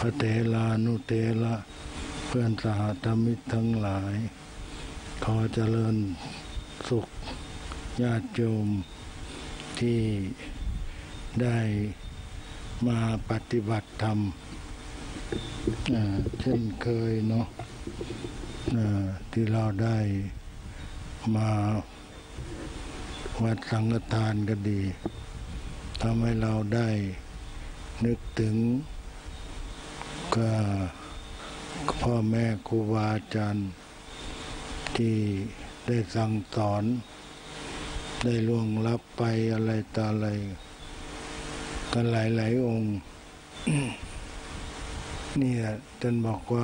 พระเถรานุเถระเพื่อนสหธรรมิกทั้งหลายขอเจริญสุขญาติโยมที่ได้มาปฏิบัติธรรมเช่นเคยเนาะที่เราได้มาวัดสังฆทานก็ดีทำให้เราได้นึกถึงก็พ่อแม่ครูบาอาจารย์ที่ได้สั่งสอนได้ล่วงลับไปอะไรต่ออะไรกันหลายองค์ นี่ท่านบอกว่า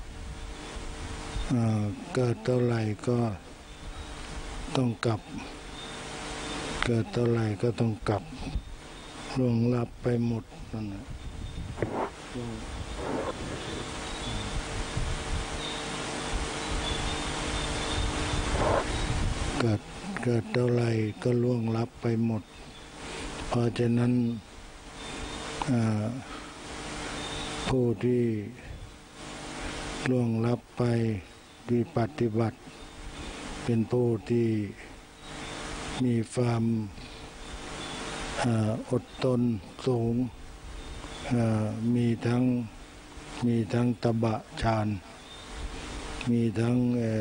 เกิดเท่าไหร่ก็ต้องกลับเกิดเท่าไหร่ก็ต้องกลับล่วงลับไปหมดนั่นแหละเกิดเท่าไหร่ก็ล่วงลับไปหมดเพราะฉะนั้นผู้ที่ล่วงลับไปที่ปฏิบัติเป็นผู้ที่มีความอดทนสูงมีทั้งตบะฌานมีทั้ง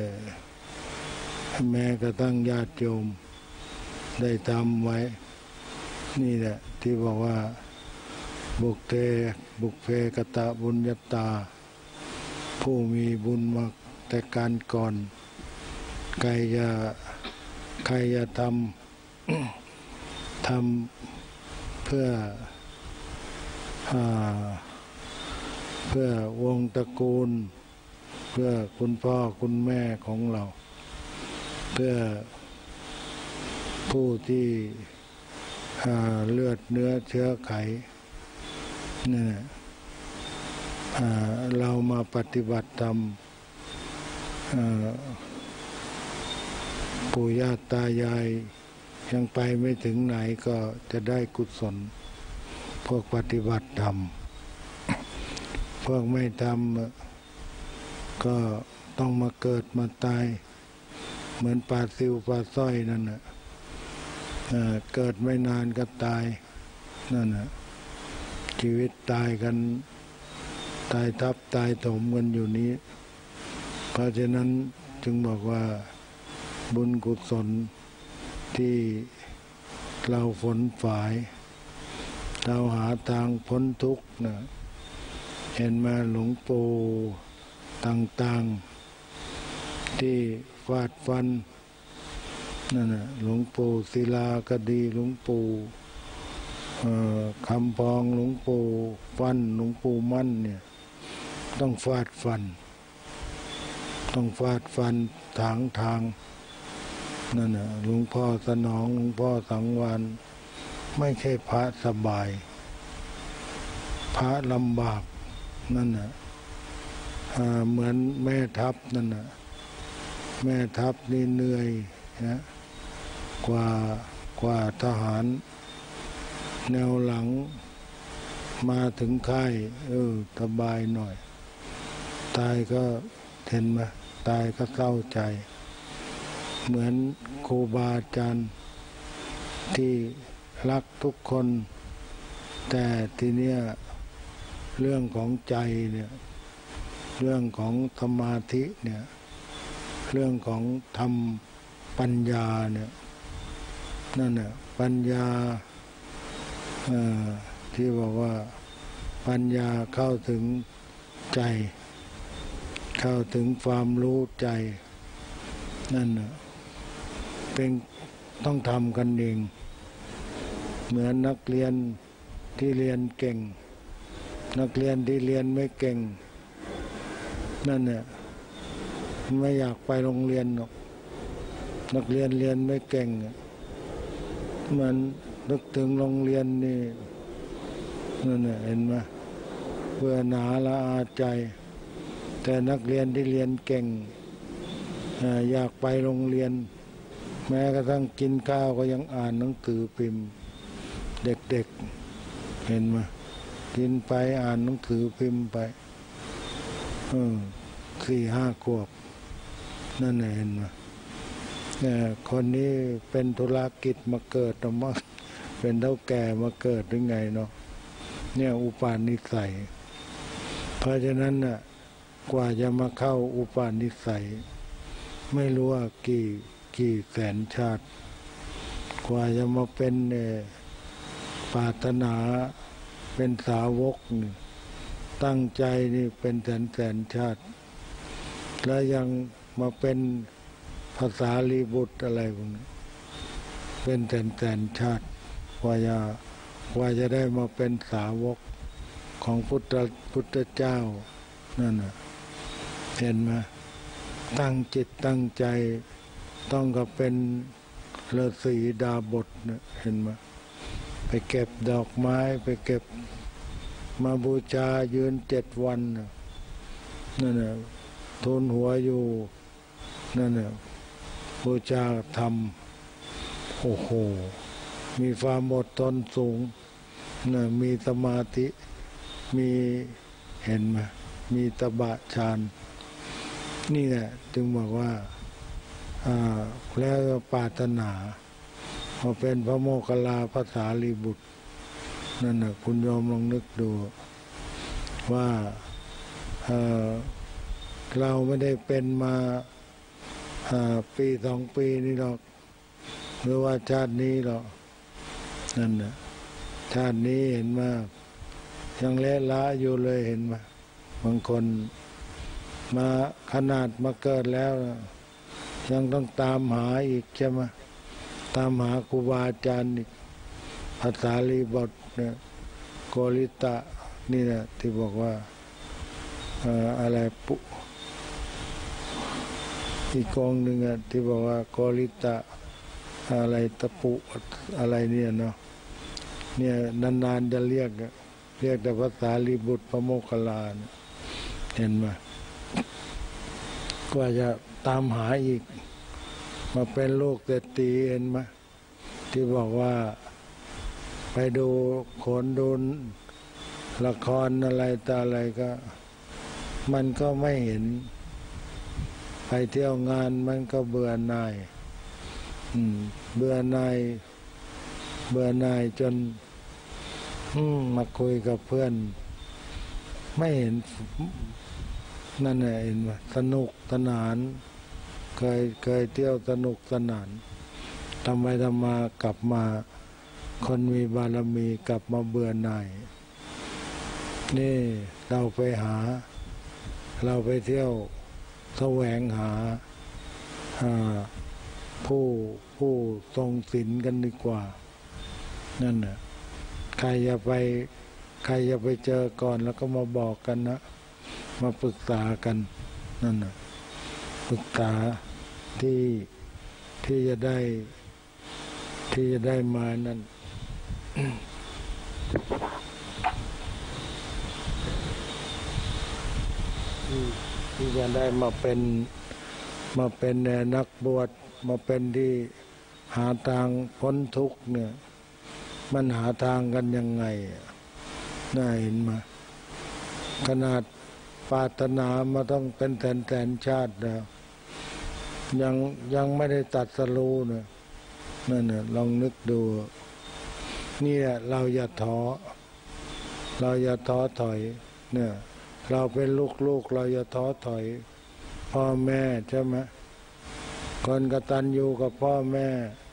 แม้กระทั่งญาติโยมได้ทำไว้นี่แหละที่บอกว่าบุพเพกตบุญญาตาผู้มีบุญมาแต่การก่อนใครจะทำเพื่อวงตระกูลเพื่อคุณพ่อคุณแม่ของเราเพื่อผู้ที่เลือดเนื้อเชื้อไขนี่เรามาปฏิบัติธรรมปู่ย่าตายายยังไปไม่ถึงไหนก็จะได้กุศลพวกปฏิบัติธรรมพวกไม่ทำก็ต้องมาเกิดมาตายเหมือนปลาซิวปลาสร้อยนั่นน่ะเกิดไม่นานก็ตายนั่นน่ะชีวิตตายกันตายทับตายถมกันอยู่นี้เพราะฉะนั้นจึงบอกว่าบุญกุศลที่เราฝนฝ่ายเราหาทางพ้นทุกข์นะเห็นมาหลวงปู่ต่างๆที่ฟาดฟันนั่นน่ะหลวงปู่ศิลาก็ดีหลวงปู่คำพองหลวงปู่ฟันหลวงปู่มั่นเนี่ยต้องฟาดฟันทางนั่นน่ะหลวงพ่อสนองหลวงพ่อสังวาลไม่ใช่พระสบายพระลำบากนั่นน่ะเหมือนแม่ทัพนั่นน่ะแม่ทัพนี่เหนื่อยนะกว่าทหารแนวหลังมาถึงค่ายสบายหน่อยตายก็เห็นไหมตายก็เศร้าใจเหมือนครูบาอาจารย์ที่รักทุกคนแต่ทีเนี้ยเรื่องของใจเนี่ยเรื่องของสมาธิเนี่ยเรื่องของธรรมปัญญาเนี่ยนั่นน่ะปัญญาที่บอกว่าปัญญาเข้าถึงใจเข้าถึงความรู้ใจนั่นน่ะเป็นต้องทำกันเองเหมือนนักเรียนที่เรียนเก่งนักเรียนที่เรียนไม่เก่งนั่นเนี่ยไม่อยากไปโรงเรียนหรอกนักเรียนเรียนไม่เก่งมันนึกถึงโรงเรียนนี่นั่นเห็นไหมเบื่อหน่ายละอาใจแต่นักเรียนที่เรียนเก่งอยากไปโรงเรียนแม้กระทั่งกินข้าวก็ยังอ่านหนังสือพิมพ์เด็กๆเห็นไหมกินไปอ่านหนังสือพิมพ์ไป4-5 ขวบนั่นเห็นไหมเนี่ยคนนี้เป็นธุรกิจมาเกิดนะมั้งเป็นเฒ่าแก่มาเกิดหรือไงเนาะเนี่ยอุปาณิสัยเพราะฉะนั้นน่ะกว่าจะมาเข้าอุปาณิสัยไม่รู้ว่ากี่แสนชาติกว่าจะมาเป็นปรารถนาเป็นสาวกนี่ตั้งใจนี่เป็นแสนชาติแล้วยังมาเป็นภาษาลีบุตรอะไรพวกนี้เป็นแสนชาติกว่าจะได้มาเป็นสาวกของพุทธเจ้านั่นน่ะเห็นไหมตั้งจิตตั้งใจต้องก็เป็นฤาษีดาบทนะเห็นไหมไปเก็บดอกไม้ไปเก็บมาบูชายืน7 วันนั่นน่ะทูลหัวอยู่นั่นน่ะบูชาธรรมโอ้โหมีความอดทนสูงน่ะมีสมาธิมีเห็นไหมมีตบะฌานนี่แหละจึงบอกว่าแล้วปรารถนาพอเป็นพระโมคคัลลาภาษาลีบุตรนั่นน่ะคุณโยมลองนึกดูว่าเราไม่ได้เป็นมาปี2 ปีนี่หรอกหรือว่าชาตินี้หรอกนั่นน่ะชาตินี้เห็นมายังเละละอยู่เลยเห็นไหมบางคนมาขนาดมาเกิดแล้วยังต้องตามหาอีกใช่ไหมตามหาครูบาอาจารย์อีกภาษาลีบุตรเนี่ยโกริตะนี่นะที่บอกว่าอะไรปุอีกองหนึ่งที่บอกว่าโกริตะอะไรตะปุอะไรเนี่ยเนาะเนี่ยนานๆจะเรียกแต่ภาษาลีบุตรพระโมคคัลลาเห็นไหมกว่าจะตามหาอีกมาเป็นลูกเศรษฐีเห็นไหมที่บอกว่าไปดูโขนดูละครอะไรต่ออะไรก็มันก็ไม่เห็นไปเที่ยวงานมันก็เบื่อหน่ายเบื่อหน่ายจนมาคุยกับเพื่อนไม่เห็นนั่นแหละเห็นว่าสนุกสนานเคยเที่ยวสนุกสนานทำมากลับมาคนมีบารมีกลับมาเบื่อหน่ายนี่เราไปเที่ยวแสวงหาผู้ทรงศีลกันดีกว่านั่นน่ะใครจะไปเจอก่อนแล้วก็มาบอกกันนะมาปรึกษากันนั่นน่ะปรึกษาที่จะได้มานั่น ที่จะได้มาเป็นนักบวชมาเป็นที่หาทางพ้นทุกข์เนี่ยมันหาทางกันยังไงน่าเห็นมาขนาดปรารถนามาต้องเป็นแสนชาติแล้วยังไม่ได้ตัดสรู้เนี่ยนั่นน่ะลองนึกดูนี่แหละเราอย่าท้อถอยเนี่ยเราเป็นลูกเราอย่าท้อถอยพ่อแม่ใช่ไหมคนกตัญญูกับพ่อแม่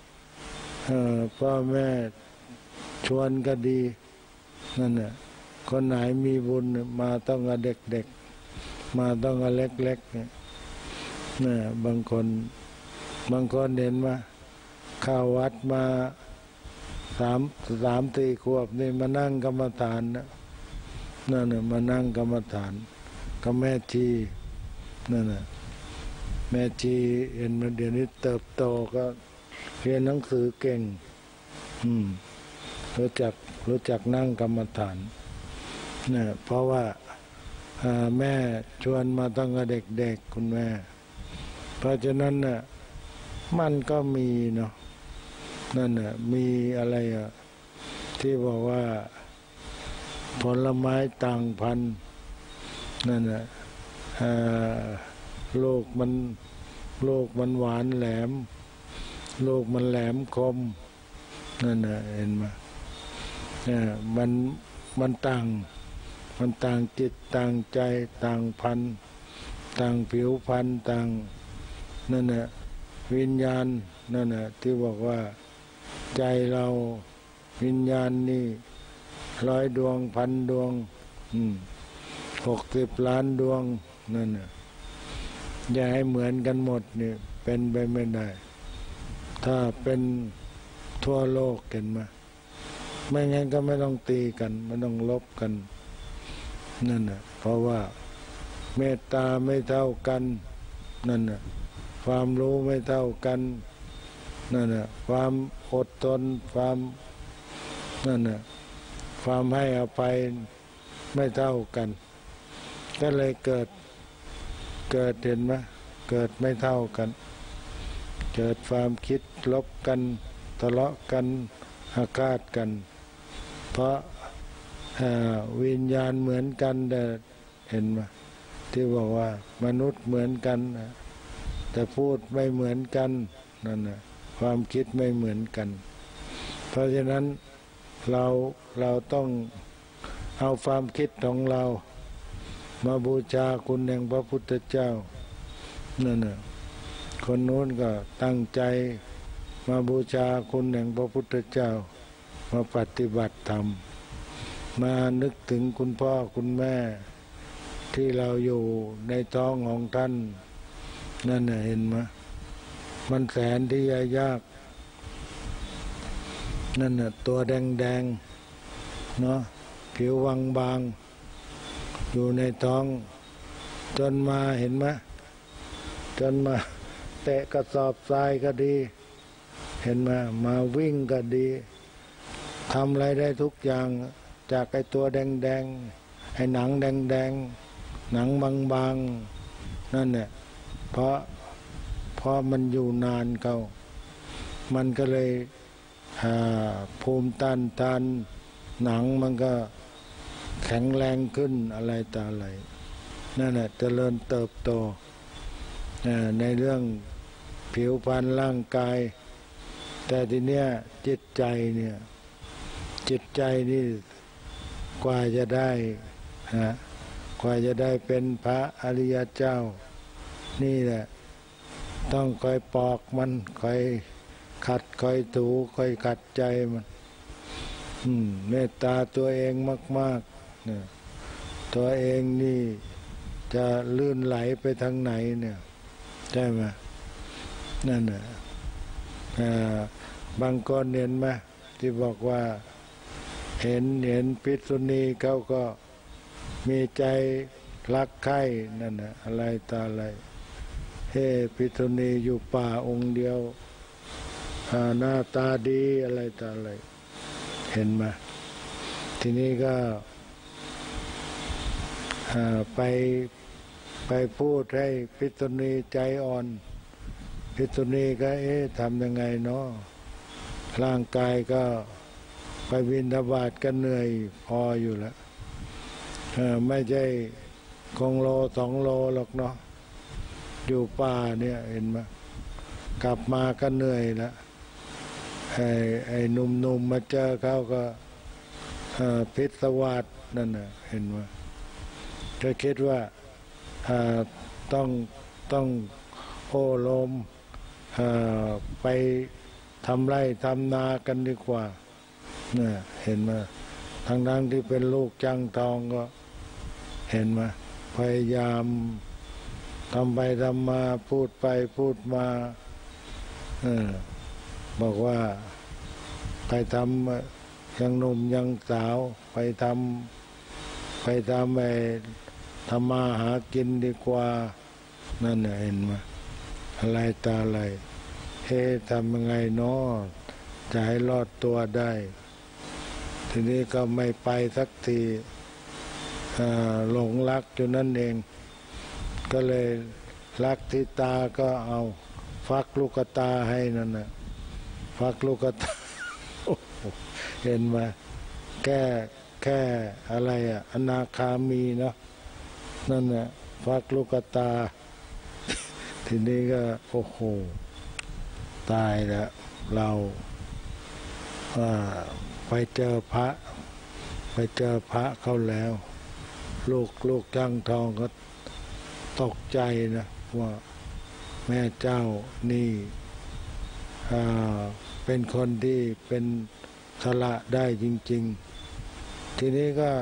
ชวนก็ดีนั่นน่ะคนไหนมีบุญมาต้องกับเด็กมาต้องกับเล็กๆเนี่ยบางคนเห็นมาเข้าวัดมา3-4 ขวบนี่มานั่งกรรมฐานนั่นน่ะมานั่งกรรมฐานกับแม่ชีนั่นน่ะแม่ชีเห็นมาเดี๋ยวนี้เติบโตก็เรียนหนังสือเก่งรู้จักนั่งกรรมฐานเนี่ยเพราะว่าแม่ชวนมาตั้งแต่เด็กๆคุณแม่เพราะฉะนั้นน่ะมันก็มีเนาะนั่นน่ะมีอะไรที่บอกว่าผลไม้ต่างพันธุ์นั่นน่ะลูกมันหวานแหลมลูกมันแหลมคมนั่นน่ะเห็นไหมมันต่างจิตต่างใจต่างพันธุ์ต่างผิวพันธุ์ต่างนั่นน่ะวิญญาณนั่นน่ะที่บอกว่าใจเราวิญญาณนี่100 ดวง1,000 ดวง60 ล้านดวงนั่นน่ะอย่าให้เหมือนกันหมดนี่เป็นไปไม่ได้ถ้าเป็นทั่วโลกเห็นไหมไม่งั้นก็ไม่ต้องตีกันไม่ต้องลบกันนั่นน่ะเพราะว่าเมตตาไม่เท่ากันนั่นน่ะความรู้ไม่เท่ากันนั่นน่ะความอดทนความนั่นน่ะความให้อภัยไม่เท่ากันก็เลยเกิดเห็นไหมเกิดไม่เท่ากันเกิดความคิดลบกันทะเลาะกันอาฆาตกันเพราะวิญญาณเหมือนกันแต่เห็นไหมที่บอกว่ามนุษย์เหมือนกันแต่พูดไม่เหมือนกันนั่นน่ะความคิดไม่เหมือนกันเพราะฉะนั้นเราต้องเอาความคิดของเรามาบูชาคุณแห่งพระพุทธเจ้านั่นน่ะคนโน้นก็ตั้งใจมาบูชาคุณแห่งพระพุทธเจ้ามาปฏิบัติธรรมมานึกถึงคุณพ่อคุณแม่ที่เราอยู่ในท้องของท่านนั่นน่ะเห็นไหมมันแสนที่จะยากนั่นน่ะตัวแดงเนาะผิวบางอยู่ในท้องจนมาเห็นไหมจนมาเตะกระสอบทรายก็ดีเห็นไหมมาวิ่งก็ดีทำอะไรได้ทุกอย่างจากไอ้ตัวแดงไอ้หนังแดงหนังบางนั่นแหละเพราะมันอยู่นานเขามันก็เลยภูมิต้านทานหนังมันก็แข็งแรงขึ้นอะไรต่ออะไรนั่นแหละเจริญเติบโตในเรื่องผิวพรรณร่างกายแต่ทีเนี้ยจิตใจนี่กว่าจะได้เป็นพระอริยเจ้านี่แหละต้องคอยปอกมันคอยขัดคอยถูคอยขัดใจมันเมตตาตัวเองมากๆเนี่ยตัวเองนี่จะลื่นไหลไปทางไหนเนี่ยใช่ไหมนั่นน่ะบางคนเห็นไหมที่บอกว่าเห็นภิกษุณีเขาก็มีใจรักใคร่นั่นน่ะอะไรตาอะไรภิกษุณีอยู่ป่าองค์เดียวหน้าตาดีอะไรตาอะไรเห็นไหมทีนี้ก็ไปพูดให้ภิกษุณีใจอ่อนภิกษุณีก็ทำยังไงเนาะร่างกายก็ไปบิณฑบาตก็เหนื่อยพออยู่แล้วไม่ใช่คงโล2 โลหรอกเนาะอยู่ป่าเนี่ยเห็นไหมกลับมาก็เหนื่อยแล้วไอ้หนุ่มมาเจอเขาก็พิศวาสนั่นน่ะเห็นไหมก็คิดว่าต้องโอ้ลมไปทำไร่ทำนากันดีกว่าเนี่ยเห็นไหมทั้งที่เป็นลูกจ้างทองก็เห็นไหมพยายามทำไปทำมาพูดไปพูดมาบอกว่าไปทำยังหนุ่มยังสาวไปทำไอ้ทำมาหากินดีกว่านั่นเห็นไหมอะไรตาอะไรทำยังไงเนาะจะให้รอดตัวได้ทีนี้ก็ไม่ไปสักทีหลงรักอยู่นั่นเองก็เลยรักที่ตาก็เอาฟักลูกตาให้นั่นน่ะฟักลูกตา เห็นไหมแแค่อะไรอนาคามีเนาะนั่นน่ะฟักลูกตา ทีนี้ก็โอ้โหตายแล้วเราไปเจอพระเข้าแล้วลูกจ้างทองก็ตกใจนะว่าแม่เจ้านี่เป็นคนที่เป็นสละได้จริงๆทีนี้ก็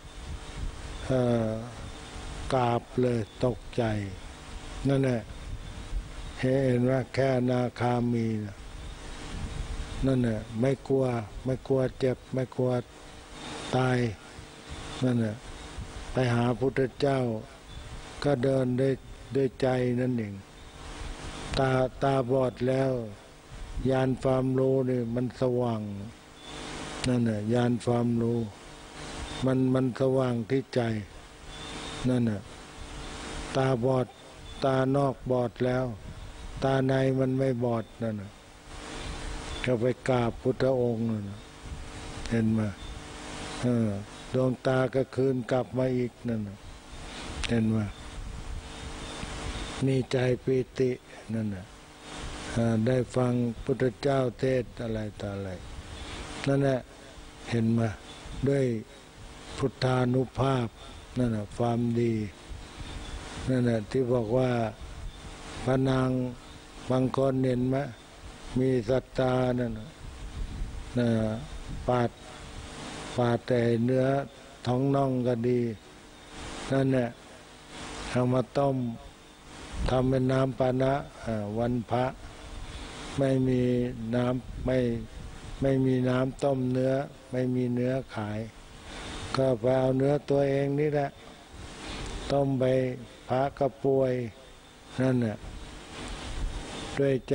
กราบเลยตกใจนั่นแหละเห็นว่าแค่นาคามีนะนั่นแหละไม่กลัวเจ็บไม่กลัวตายนั่นแหละไปหาพุทธเจ้าก็เดินด้วยใจนั่นเองตาบอดแล้วญาณความรู้นี่มันสว่างนั่นน่ะญาณความรู้มันสว่างที่ใจนั่นน่ะตาบอดตานอกบอดแล้วตาในมันไม่บอดนั่นน่ะก็ไปกราบพุทธองค์นั่นเห็นมาดวงตาก็คืนกลับมาอีกนั่นน่ะเห็นมามีใจปีตินั่นน่ะได้ฟังพุทธเจ้าเทศอะไรต่ออะไรนั่นแหละเห็นมาด้วยพุทธานุภาพนั่นน่ะความดีนั่นแหละที่บอกว่าพระนางบางคนเห็นไหมมีศรัทธานั่นน่ะปาดแต่เนื้อท้องน่องก็ดีนั่นแหละเอามาต้มทำเป็นน้ำปานะวันพระไม่มีน้ำไม่มีน้ำต้มเนื้อไม่มีเนื้อขายก็ไปเอาเนื้อตัวเองนี่แหละต้มไปพระก็ป่วยนั่นน่ะด้วยใจ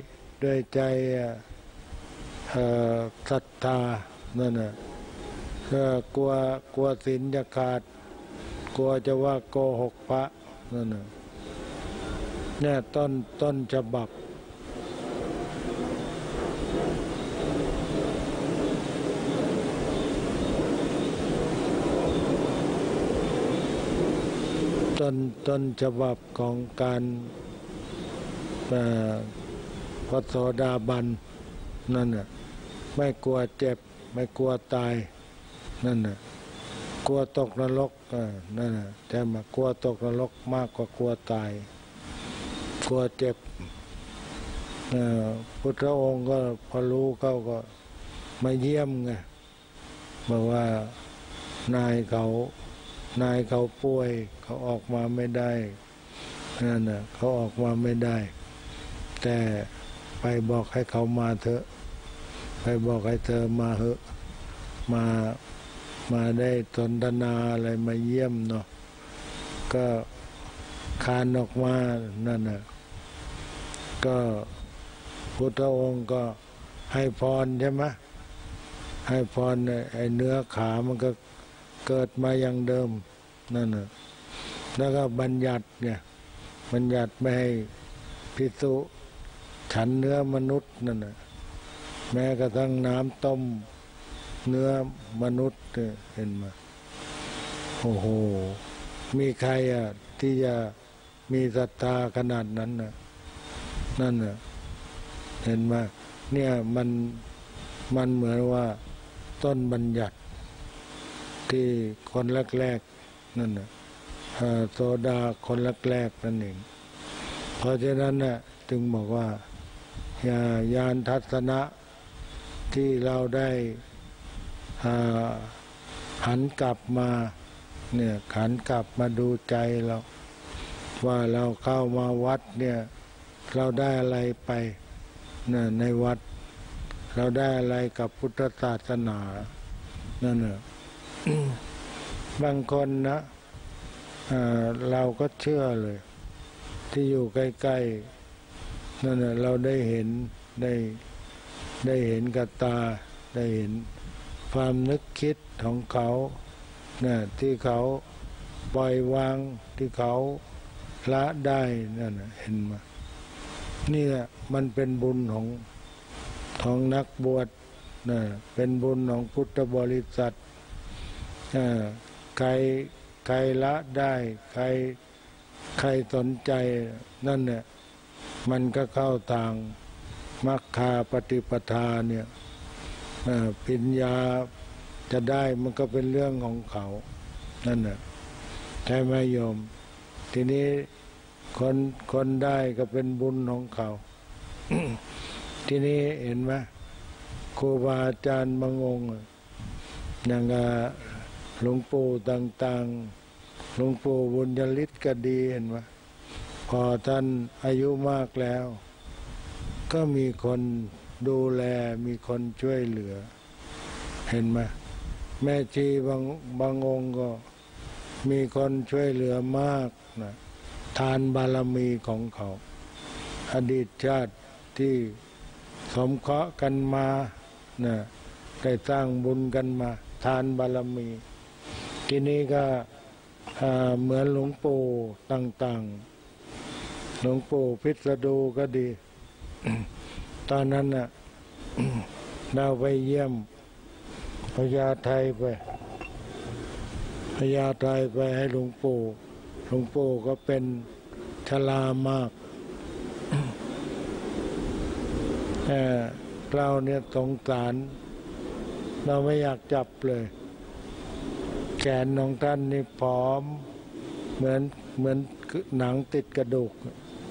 ศรัทธานั่นน่ะกลัวศีลจะขาดกลัวจะว่าโกหกพระนั่นน่ะเนี่ยต้นฉบับต้นฉบับของการพระโสดาบันนั่นน่ะไม่กลัวเจ็บไม่กลัวตายนั่นน่ะกลัวตกนรกนั่นน่ะแต่มากลัวตกนรกมากกว่ากลัวตายกลัวเจ็บพุทธองค์ก็พอรู้เขาก็มาเยี่ยมไงบอกว่านายเขาป่วยเขาออกมาไม่ได้นั่นน่ะเขาออกมาไม่ได้แต่ไปบอกให้เขามาเถอะไปบอกให้เธอมาเถอะมาได้สนทนาอะไรมาเยี่ยมเนาะก็คานออกมานั่นน่ะก็พุทธองค์ก็ให้พรใช่ไหมให้พรไอ้เนื้อขามันก็เกิดมาอย่างเดิมนั่นน่ะแล้วก็บัญญัติไม่ให้ภิกษุฉันเนื้อมนุษย์นั่นน่ะแม้กระทั่งน้ำต้มเนื้อมนุษย์เห็นมาโอ้โหมีใครที่จะมีศรัทธาขนาดนั้นน่ะนั่นน่ะเห็นมาเนี่ยมันเหมือนว่าต้นบัญญัติที่คนแรกๆนั่นน่ะโสดาคนแรกๆนั่นเองเพราะฉะนั้นน่ะจึงบอกว่าญาณทัศนะที่เราได้หันกลับมาเนี่ยหันกลับมาดูใจเราว่าเราเข้ามาวัดเนี่ยเราได้อะไรไปเนี่ยในวัดเราได้อะไรกับพุทธศาสนานั่นน่ะ บางคนนะเราก็เชื่อเลยที่อยู่ใกล้ๆนั่นน่ะเราได้เห็นได้เห็นกับตาได้เห็นความนึกคิดของเขาเนี่ยที่เขาปล่อยวางที่เขาละได้นั่นน่ะเห็นมานี่แหละมันเป็นบุญของนักบวชนะเป็นบุญของพุทธบริษัทใครใครละได้ใครสนใจนั่นเนี่ยมันก็เข้าทางมรรคปฏิปทาเนี่ยปัญญาจะได้มันก็เป็นเรื่องของเขานั่นน่ะใช่ไหมโยมทีนี้คนได้ก็เป็นบุญของเขา ทีนี้เห็นไหมครูบาอาจารย์บางองค์อย่างหลวงปู่ต่างๆหลวงปู่บุญยฤทธิ์ก็ดีเห็นไหมพอท่านอายุมากแล้วก็มีคนดูแลมีคนช่วยเหลือเห็นไหมแม่ชีบางองค์ก็มีคนช่วยเหลือมากนะทานบารมีของเขาอดีตชาติที่สมเคราะห์กันมานะได้สร้างบุญกันมาทานบารมีทีนี้ก็เหมือนหลวงปู่ต่างๆหลวงปู่พิสดูก็ดี ตอนนั้นน่ะ เราไปเยี่ยมพญาไทไปให้หลวงปู่ก็เป็นชรามาก เราเนี่ยสงสารเราไม่อยากจับเลยแขนของท่านนี่ผอมเหมือนหนังติดกระดูก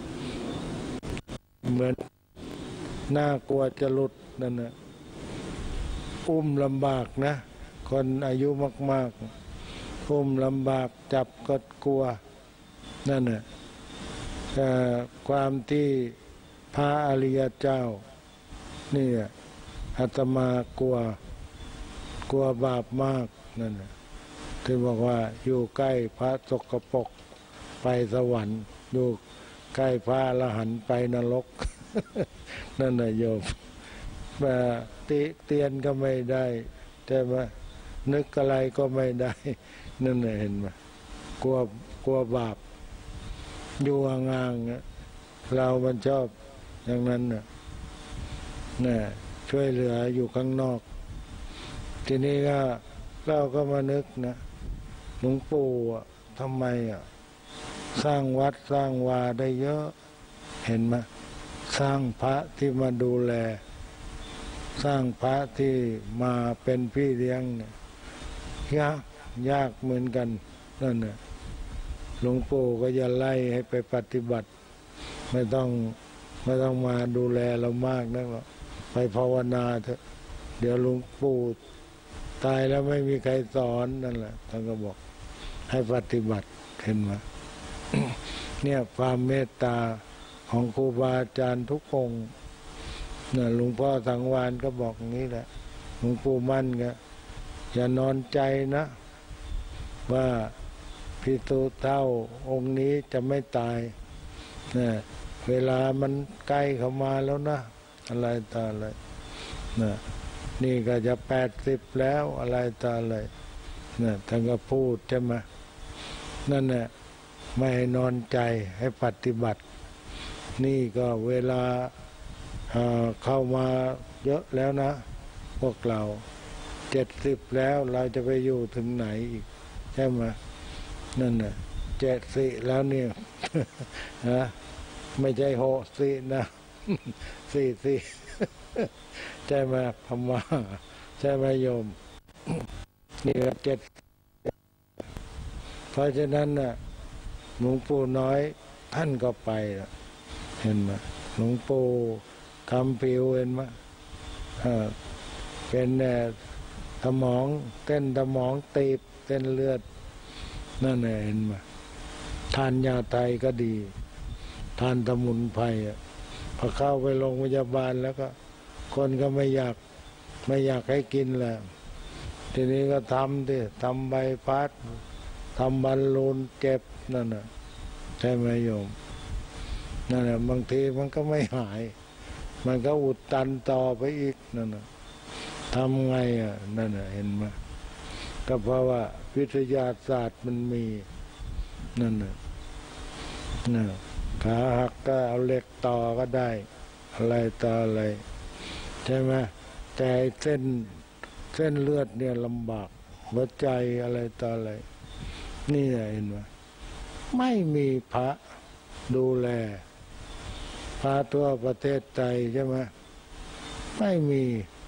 เหมือนน่ากลัวจะหลุดนั่นนะอุ้มลำบากนะคนอายุมากๆอุ้มลำบากจับก็กลัวนั่นน่ะความที่พระอริยเจ้านี่อาตมากลัวบาปมากนั่นน่ะที่บอกว่าอยู่ใกล้พระสกปรกไปสวรรค์อยู่ใกล้พระอรหันต์ไปนรก นั่นน่ะโยมติเตียนก็ไม่ได้แต่ว่านึกอะไรก็ไม่ได้นั่นน่ะเห็นไหมกลัวบาปอยู่ห่างๆเรามันชอบอย่างนั้นน่ะช่วยเหลืออยู่ข้างนอกทีนี้ก็เราก็มานึกนะหลวงปู่ทำไมสร้างวัดสร้างวาได้เยอะเห็นไหมสร้างพระที่มาดูแลสร้างพระที่มาเป็นพี่เลี้ยงเนี่ยยากเหมือนกันนั่นน่ะหลวงปู่ก็อย่าไล่ให้ไปปฏิบัติไม่ต้องมาดูแลเรามากนักหรอกไปภาวนาเถอะเดี๋ยวหลวงปู่ตายแล้วไม่มีใครสอนนั่นแหละท่านก็บอกให้ปฏิบัติเห็นไหม เนี่ยความเมตตาของครูบาอาจารย์ทุกองค์เนี่ยหลวงพ่อสังวาลก็บอกอย่างนี้แหละหลวงปู่มั่นก็อย่านอนใจนะว่าพิสุเท่าองค์นี้จะไม่ตายเนี่ยเวลามันใกล้เข้ามาแล้วนะอะไรต่ออะไรเนี่ยนี่ก็จะ80แล้วอะไรต่ออะไรเนี่ยท่านก็พูดใช่ไหมนั่นแหละไม่ให้นอนใจให้ปฏิบัตินี่ก็เวลาเข้ามาเยอะแล้วนะพวกเรา70แล้วเราจะไปอยู่ถึงไหนอีกใช่ไหมนั่นน่ะ70แล้วเนี่ย นะไม่ใช่60นะ40 ใช่ไหมพม่าใช่ไหมโยม นี่ก็เพราะฉะนั้นน่ะหลวงปู่น้อยท่านก็ไปเห็นไหมหลวงปู่คำผิวเห็นไหมเป็นสมองเต้นสมองตีบเต้นเลือดนั่นเห็นไหมทานยาไทยก็ดีทานสมุนไพรพอเข้าไปโรงพยาบาลแล้วก็คนก็ไม่อยากให้กินแล้วทีนี้ก็ทำใบพัดทำบอลลูนเจ็บนั่นน่ะใช่ไหมโยมนั่นน่ะบางทีมันก็ไม่หายมันก็อุดตันต่อไปอีกนั่นน่ะทำไงนั่นน่ะเห็นไหมก็เพราะว่าวิทยาศาสตร์มันมีนั่นน่ะขาหักก็เอาเหล็กต่อก็ได้อะไรต่ออะไรใช่ไหมแต่เส้นเลือดเนี่ยลำบากหัวใจอะไรต่ออะไรนี่เห็นไหมไม่มีพระดูแลพระทั่วประเทศไทยใช่ไหมไม่มี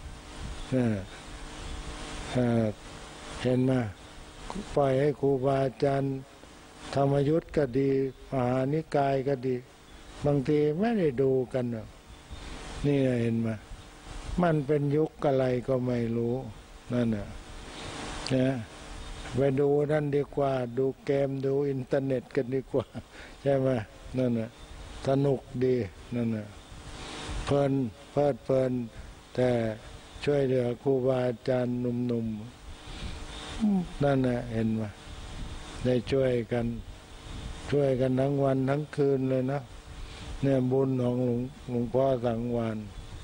เห็นไหมปล่อยให้ครูบาอาจารย์ธรรมยุทธก็ดีมหานิกายก็ดีบางทีไม่ได้ดูกันนี่เห็นไหมมันเป็นยุคอะไรก็ไม่รู้นั่นน่ะนะไปดูนั่นดีกว่าดูเกมดูอินเทอร์เน็ตกันดีกว่าใช่ไหมนั่นน่ะสนุกดีนั่นน่ะเพลิดเพลินแต่ช่วยเหลือครูบาอาจารย์หนุ่มๆนั่นน่ะเห็นไหมได้ช่วยกันทั้งวันทั้งคืนเลยนะเนี่ยบุญของหลวงพ่อสังวาล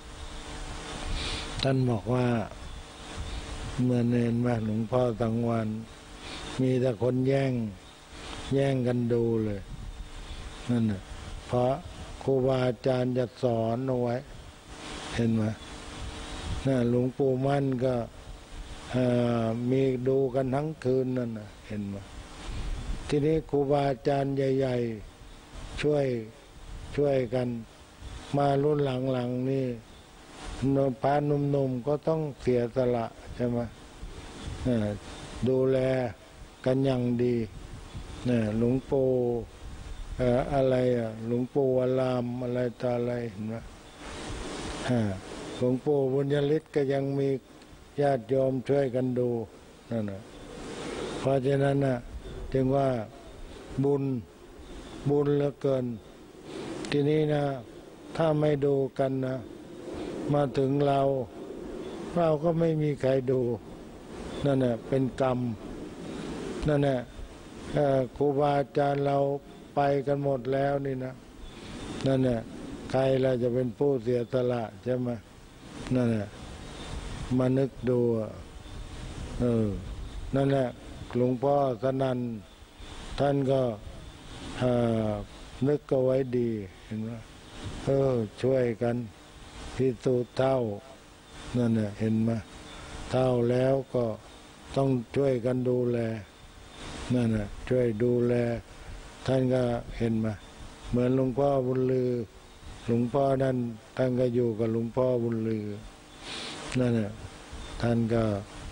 ท่านบอกว่าเมื่อเนนมาหลวงพ่อสังวาลมีแต่คนแย่งกันดูเลยนั่นน่ะเพราะครูบาอาจารย์จะสอนเอาไว้เห็นไหมน่ะหลวงปู่มั่นก็มีดูกันทั้งคืนนั่นน่ะเห็นไหมทีนี้ครูบาอาจารย์ใหญ่ๆช่วยกันมารุ่นหลังๆนี่พระหนุ่มๆก็ต้องเสียสละใช่ไหมดูแลกันอย่างดีหลวงปู่อะไรหลวงปู่วรามอะไรต่ออะไรเห็นไหมหลวงปู่บุญยฤทธิ์ก็ยังมีญาติโยมช่วยกันดูนั่นนะเพราะฉะนั้นนะจึงว่าบุญเหลือเกินทีนี้นะถ้าไม่ดูกันนะมาถึงเราก็ไม่มีใครดูนั่นแหละเป็นกรรมนั่นแหละครูบาอาจารย์เราไปกันหมดแล้วนี่นะนั่นแหละใครเราจะเป็นผู้เสียสละใช่ไหมนั่นแหละมานึกดูนั่นแหละหลวงพ่อสนั่นท่านก็นึกก็ไว้ดีเห็นไหมช่วยกันพิสูจน์เท่านั่นน่ะเห็นไหมเท่าแล้วก็ต้องช่วยกันดูแลนั่นน่ะช่วยดูแลท่านก็เห็นไหมเหมือนหลวงพ่อบุญลือหลวงพ่อนั่นท่านก็อยู่กับหลวงพ่อบุญลือนั่นน่ะท่านก็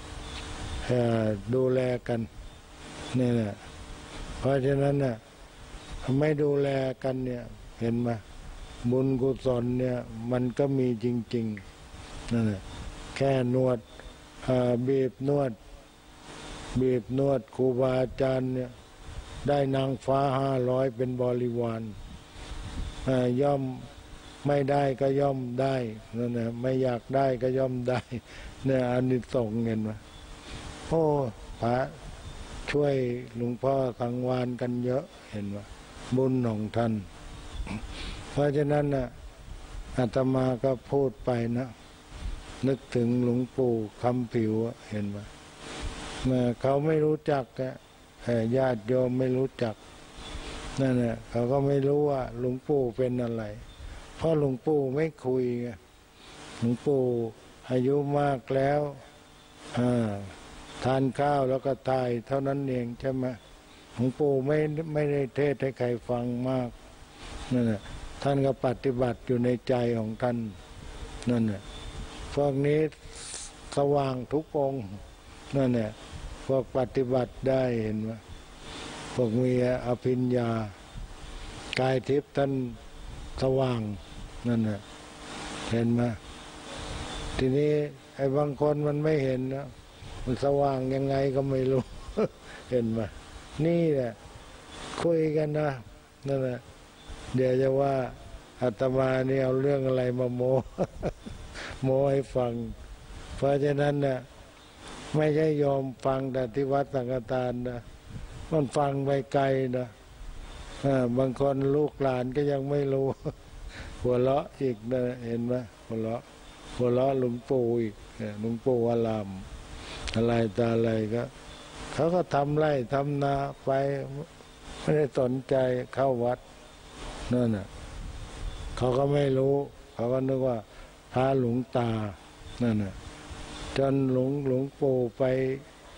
ดูแลกันนี่แหละเพราะฉะนั้นน่ะไม่ดูแลกันเนี่ยเห็นไหมบุญกุศลเนี่ยมันก็มีจริงๆนั่นแหละแค่นวดบีบนวดครูบาอาจารย์เนี่ยได้นางฟ้า500เป็นบริวารย่อมไม่ได้ก็ย่อมได้นั่นแหละไม่อยากได้ก็ย่อมได้เนี่ยอานิสงส์เห็นไหมโอ้พระช่วยหลวงพ่อสังวาลกันเยอะเห็นไหมบุญของท่านเพราะฉะนั้นนะอาตมาก็พูดไปนะนึกถึงหลวงปู่คำผิวเห็นไหมเขาไม่รู้จักญาติโยมไม่รู้จักนั่นแหละเขาก็ไม่รู้ว่าหลวงปู่เป็นอะไรเพราะหลวงปู่ไม่คุยไงหลวงปู่อายุมากแล้วทานข้าวแล้วก็ตายเท่านั้นเองใช่ไหมหลวงปู่ไม่ได้เทศให้ใครฟังมากนั่นแหละท่านก็ปฏิบัติอยู่ในใจของท่านนั่นแหละพวกนี้สว่างทุกองค์นั่นแหละพวกปฏิบัติได้เห็นไหมพวกมีอภิญญากายทิพย์ท่านสว่างนั่นแหละเห็นไหมทีนี้ไอ้บางคนมันไม่เห็นนะมันสว่างยังไงก็ไม่รู้ เห็นไหมนี่แหละคุยกันนะนั่นแหละเดี๋ยวจะว่าอาตมานี่เอาเรื่องอะไรมาโมให้ฟังเพราะฉะนั้นน่ะไม่ใช่ยอมฟังแต่ที่วัดสังฆทานนะมันฟังไปไกลนะบางคนลูกหลานก็ยังไม่รู้ หัวเราะอีกนะเห็นไหมหัวเราะหลวงปู่อีกหลวงปู่วรามอะไรตาอะไรก็เขาก็ทำไร่ทำนาไปไม่ได้สนใจเข้าวัดนั่นน่ะเขาก็ไม่รู้เขาก็นึกว่าพระหลวงตานั่นน่ะจนหลวงปู่ไป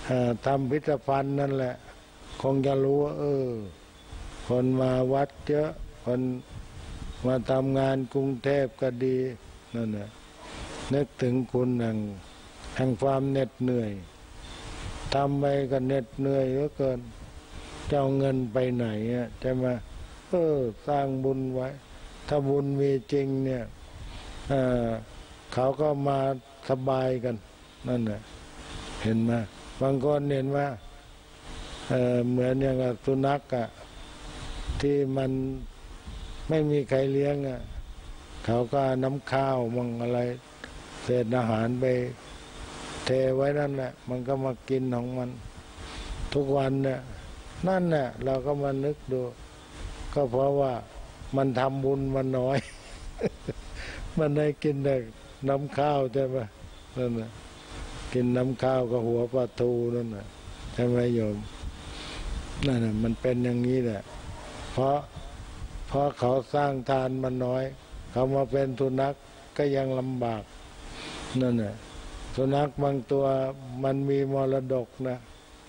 ทำพิพิธภัณฑ์นั่นแหละคงจะรู้ว่าคนมาวัดเยอะคนมาทำงานกรุงเทพก็ดีนั่นแหละนึกถึงคุณแห่งความเหน็ดเหนื่อยทำไปก็เหน็ดเหนื่อยเหลือเกินจะเอาเงินไปไหนใช่ไหมสร้างบุญไว้ถ้าบุญมีจริงเนี่ยเขาก็มาสบายกันนั่นแหละเห็นไหมบางคนเห็นว่าเหมือนอย่างกับสุนัขที่มันไม่มีใครเลี้ยงเขาก็น้ำข้าวมั่งอะไรเศษอาหารไปเทไว้นั่นแหละมันก็มากินของมันทุกวันเนี่ยนั่นแหละเราก็มานึกดูก็เพราะว่ามันทำบุญมันน้อย มันได้กินแต่น้ำข้าวใช่ไหมนั่นแหละกินน้ำข้าวกับหัวปลาทูนั่นแหละใช่ไหมโยมนั่นแหละมันเป็นอย่างนี้แหละเพราะเขาสร้างทานมันน้อยเขามาเป็นสุนัขก็ยังลำบากนั่นแหละสุนัขบางตัวมันมีมรดกนะ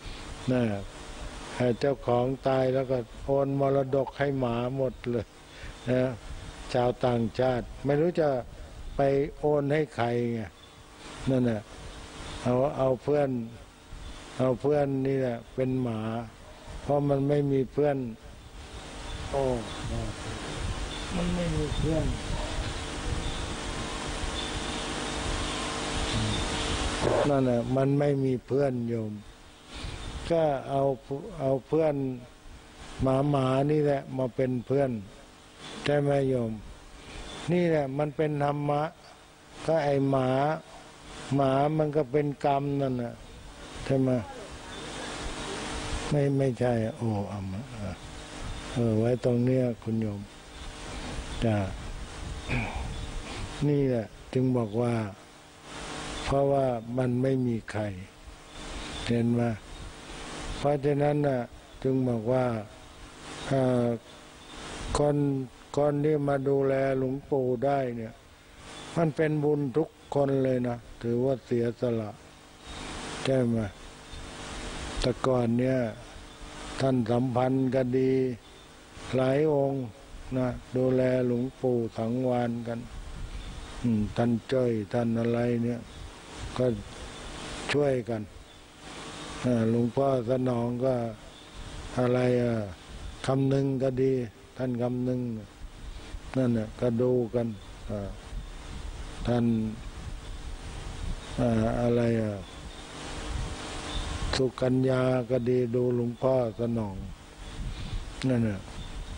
เจ้าของตายแล้วก็โอนมรดกให้หมาหมดเลยนะชาวต่างชาติไม่รู้จะไปโอนให้ใครไงนั่นแหละเอาเพื่อนนี่แหละเป็นหมาเพราะมันไม่มีเพื่อนมันไม่มีเพื่อนนั่นแหละมันไม่มีเพื่อนโยมก็เอาเพื่อนหมานี่แหละมาเป็นเพื่อนใช่ไหมโยมนี่แหละมันเป็นธรรมะก็ไอหมามันก็เป็นกรรมนั่นน่ะใช่ไหมไม่ใช่ไว้ตรงเนี้ยคุณโยมจ้ะนี่แหละจึงบอกว่าเพราะว่ามันไม่มีใครเห็นไหมเพราะฉะนั้นน่ะจึงบอกว่าคนที่มาดูแลหลวงปู่ได้เนี่ยมันเป็นบุญทุกคนเลยนะถือว่าเสียสละใช่ไหมแต่ก่อนเนี่ยท่านสัมพันธ์ก็ดีหลายองค์นะดูแลหลวงปู่สังวานกันท่านจ้อยท่านอะไรเนี่ยก็ช่วยกันหลวงพ่อสนองก็อะไรคำนึงก็ดีท่านคำนึงนั่นน่ะก็ดูกันท่านอะไรสุกัญญาก็ดีดูหลวงพ่อสนองนั่นน่ะ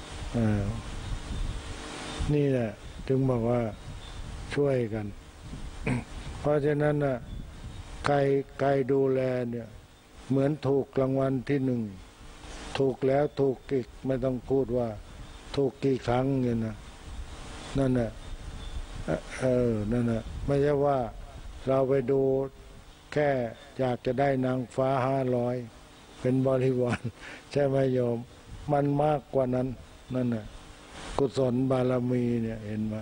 นี่แหละจึงบอกว่าช่วยกัน เพราะฉะนั้นน่ะใครดูแลเนี่ยเหมือนถูกรางวัลที่หนึ่งถูกแล้วถูกอีกไม่ต้องพูดว่าถูกกี่ครั้งเนี่ยนะนั่นน่ะนั่นน่ะไม่ใช่ว่าเราไปดูแค่อยากจะได้นางฟ้า500เป็นบริวารใช่ไหมโยมมันมากกว่านั้นนั่นน่ะกุศลบารมีเนี่ยเห็นไหม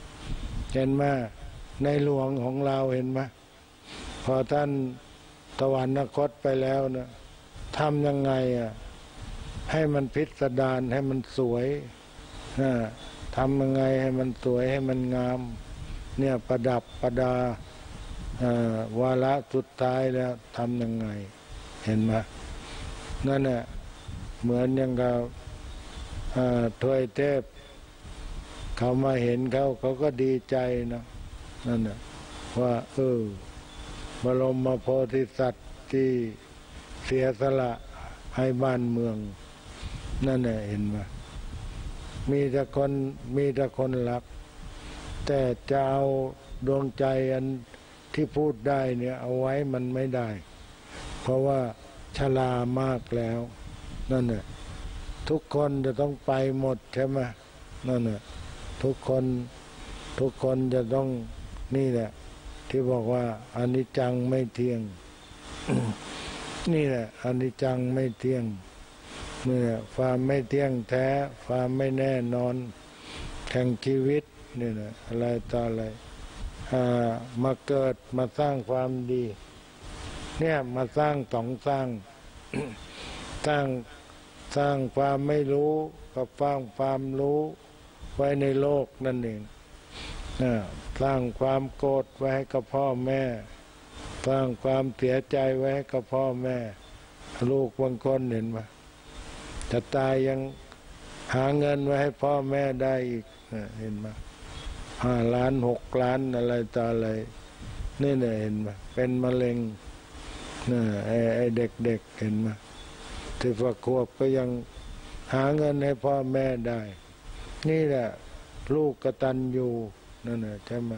ในหลวงของเราเห็นไหมพอท่านตะวันนคตไปแล้วนะทำยังไงให้มันพิสดารให้มันสวยทำยังไงให้มันสวยให้มันงามเนี่ยประดับประดาวาระสุดท้ายแล้วทำยังไงเห็นไหมนั่นแหละเหมือนอย่างกับถวยเทพเขามาเห็นเขาก็ดีใจนะนั่นแหละว่าบรมโพธิสัตว์ที่เสียสละให้บ้านเมืองนั่นแหละเห็นไหมมีแต่คนรักแต่จะเอาดวงใจอันที่พูดได้เนี่ยเอาไว้มันไม่ได้เพราะว่าชรามากแล้วนั่นแหละทุกคนจะต้องไปหมดใช่ไหมนั่นแหละทุกคนจะต้องนี่แหละที่บอกว่าอนิจจังไม่เที่ยง นี่แหละอนิจจังไม่เที่ยงนี่แหละความไม่เที่ยงแท้ความไม่แน่นอนแห่งชีวิตนี่แหละอะไรต่ออะไรมาเกิดมาสร้างความดีเนี่ยมาสร้างสร้าง สร้างสร้างความไม่รู้กับความรู้ไว้ในโลกนั่นเองสร้างความโกรธไว้ให้กับพ่อแม่สร้างความเสียใจไว้ให้กับพ่อแม่ลูกบางคนเห็นไหมจะตายยังหาเงินไว้ให้พ่อแม่ได้อีกเห็นไหม5 ล้าน6 ล้านอะไรต่ออะไรนี่เนี่ยเห็นไหมเป็นมะเร็งไอ้เด็กเห็นไหมที่ฝักขวบก็ยังหาเงินให้พ่อแม่ได้ นี่แหละลูกกตัญญูนั่นแหละใช่ไหม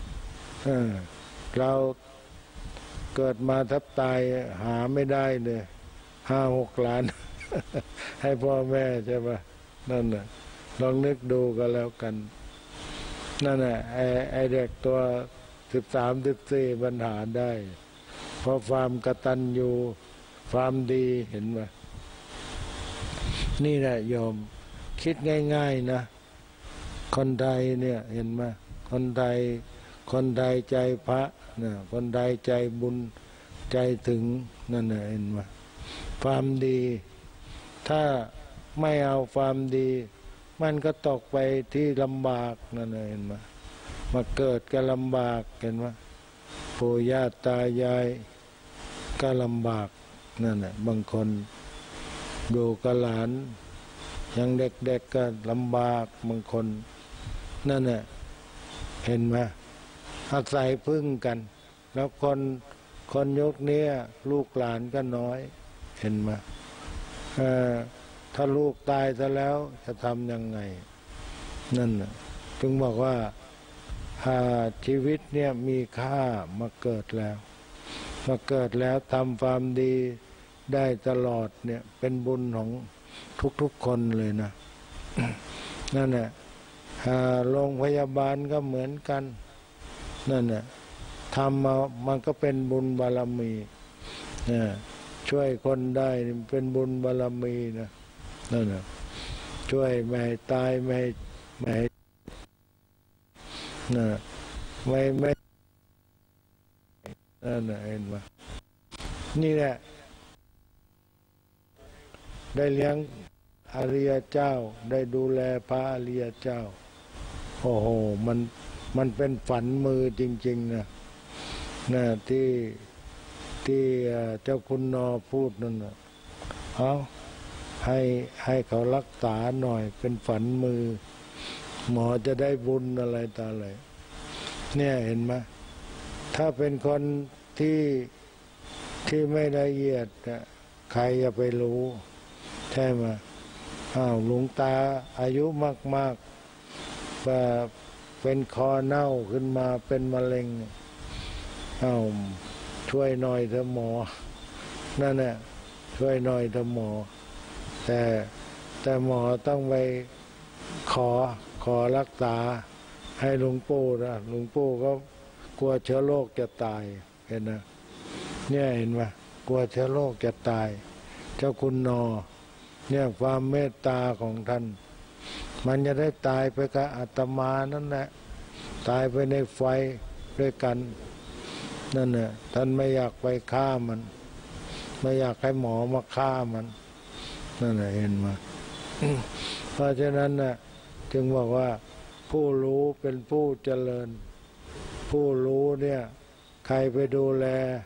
เราเกิดมาทับตายหาไม่ได้เลย5-6 ล้าน ให้พ่อแม่ใช่ไหมนั่นน่ะลองนึกดูก็แล้วกันนั่นน่ะไอ้เด็กตัว13-14ปัญหาได้เพราะความกตัญญูความดีเห็นไหมนี่แหละโยมคิดง่ายๆนะคนไทยเนี่ยเห็นไหมคนไทยใจพระนะคนไทยใจบุญใจถึงนั่นน่ะเห็นไหมความดีถ้าไม่เอาความดีมันก็ตกไปที่ลำบากนั่นเห็นไหมมาเกิดก็ลำบากเห็นไหมปู่ย่าตายายก็ลำบากนั่นแหละบางคนอยู่กับหลานยังเด็กๆก็ลำบากบางคนนั่นแหละเห็นไหมอาศัยพึ่งกันแล้วคนยุคนี้ลูกหลานก็น้อยเห็นไหมถ้าลูกตายซะแล้วจะทำยังไงนั่นน่ะจึงบอกว่าชีวิตเนี่ยมีค่ามาเกิดแล้วทำความดีได้ตลอดเนี่ยเป็นบุญของทุกคนเลยนะ นั่นแหละโรงพยาบาลก็เหมือนกันนั่นแหละทำมามันก็เป็นบุญบารมีช่วยคนได้เป็นบุญบารมีนะนั่นแหละช่วยไม่ให้ตายไม่นั่นน่ะเห็นไหมนี่แหละได้เลี้ยงอริยเจ้าได้ดูแลพระอริยเจ้าโอ้โหมันเป็นฝันมือจริงๆนะที่เจ้าคุณนอพูดนั่นนะเอาให้เขารักษาหน่อยเป็นฝันมือหมอจะได้บุญอะไรต่ออะไรเนี่ยเห็นไหมถ้าเป็นคนที่ไม่ละเอียดใครจะไปรู้ใช่ไหมหลวงตาอายุมากเป็นคอเน่าขึ้นมาเป็นมะเร็งช่วยหน่อยเถอะหมอนั่นแหละช่วยหน่อยเถอะหมอแต่หมอต้องไปขอรักษาให้หลวงปู่นะหลวงปู่ก็กลัวเชื้อโรคจะตายเห็นนะเนี่ยเห็นไหมกลัวเชื้อโรคจะตายเจ้าคุณนอเนี่ยความเมตตาของท่านมันจะได้ตายไปกับอาตมานั่นแหละตายไปในไฟด้วยกันนั่นแหละท่านไม่อยากไปฆ่ามันไม่อยากให้หมอมาฆ่ามันนั่นแหละเห็นไหม เพราะฉะนั้นน่ะจึงบอกว่าผู้รู้เป็นผู้เจริญผู้รู้เนี่ยใครไปดูแล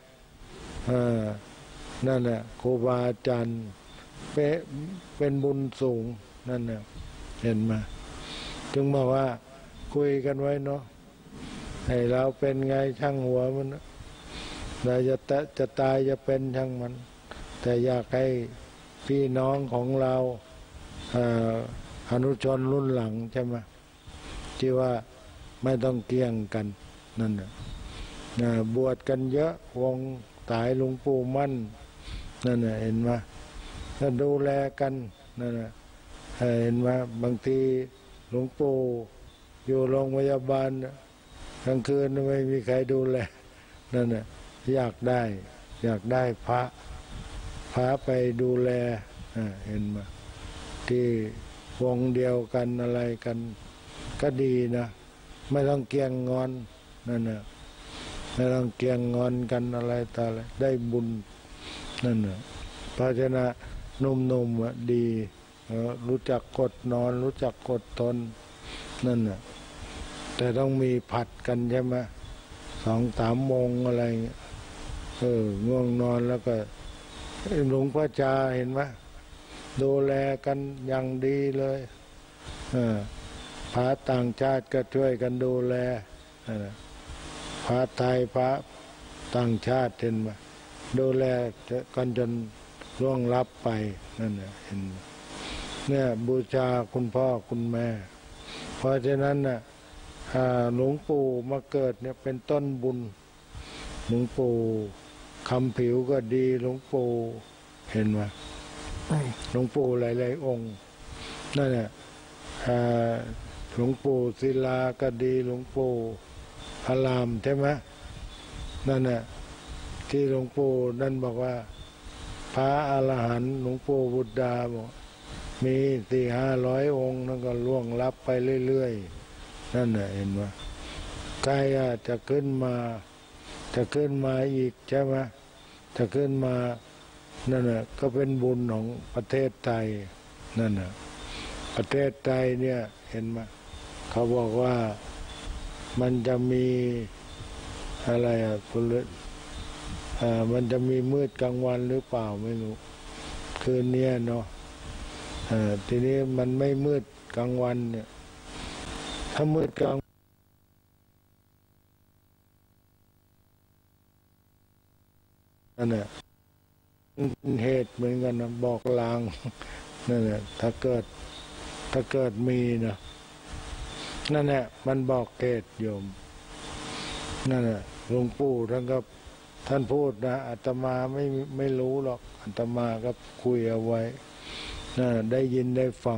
นั่นแหละครูบาอาจารย์เป็นบุญสูงนั่นน่ะเห็นไหมจึงบอกว่าคุยกันไว้เนาะให้เราเป็นไงช่างหัวมันเราจะตายจะเป็นช่างมันแต่อยากให้พี่น้องของเราอนุชนรุ่นหลังใช่ไหมที่ว่าไม่ต้องเกี่ยงกันนั่นน่ะบวชกันเยอะวงสายหลวงปู่มั่นนั่นน่ะเห็นไหมก็ดูแลกันนั่นน่ะเห็นไหมบางทีหลวงปู่อยู่โรงพยาบาลกลางคืนไม่มีใครดูแลนั่นน่ะอยากได้พระไปดูแลเห็นไหมที่วงเดียวกันอะไรกันก็ดีนะไม่ต้องเกี่ยงงอนนั่นน่ะไม่ต้องเกี่ยงงอนกันอะไรต่ออะไรได้บุญนั่นน่ะเพราะฉะนั้นหนุ่มๆดีรู้จักกดนอนรู้จักกดทนนั่นน่ะแต่ต้องมีผัดกันใช่ไหม2-3 โมงอะไรเงี้ยง่วงนอนแล้วก็หลวงพ่อจาเห็นไหมดูแลกันอย่างดีเลยพระต่างชาติก็ช่วยกันดูแลพระไทยพระต่างชาติเห็นไหมดูแลกันจนล่วงลับไปนั่นเห็นเนี่ยบูชาคุณพ่อคุณแม่เพราะฉะนั้นน่ะหลวงปู่มาเกิดเนี่ยเป็นต้นบุญหลวงปู่คำผิวก็ดีหลวงปู่เห็นไหมหลวงปู่หลายๆองค์นั่นแหละหลวงปู่ศิลาก็ดีหลวงปู่พระรามใช่ไหมนั่นแหละที่หลวงปู่นั่นบอกว่าพระอรหันต์หลวงปู่บุตรดาบอกมี400-500 องค์นั่นก็ล่วงลับไปเรื่อยๆนั่นแหละเห็นไหมใครจะขึ้นมาอีกใช่ไหมจะขึ้นมานั่นแหละก็เป็นบุญของประเทศไทยนั่นแหละประเทศไทยเนี่ยเห็นไหมเขาบอกว่ามันจะมีอะไรมันจะมีมืดกลางวันหรือเปล่าไม่รู้คืนนี้เนาะทีนี้มันไม่มืดกลางวันเนี่ยถ้ามืดกลางนั่นแหละเหตุเหมือนกันนะบอกลางนั่นแหละถ้าเกิดมีนะนั่นแหละมันบอกเหตุโยมนั่นแหละหลวงปู่ท่านพูดนะอาตมาไม่รู้หรอกอาตมาก็คุยเอาไว้นะได้ยินได้ฟัง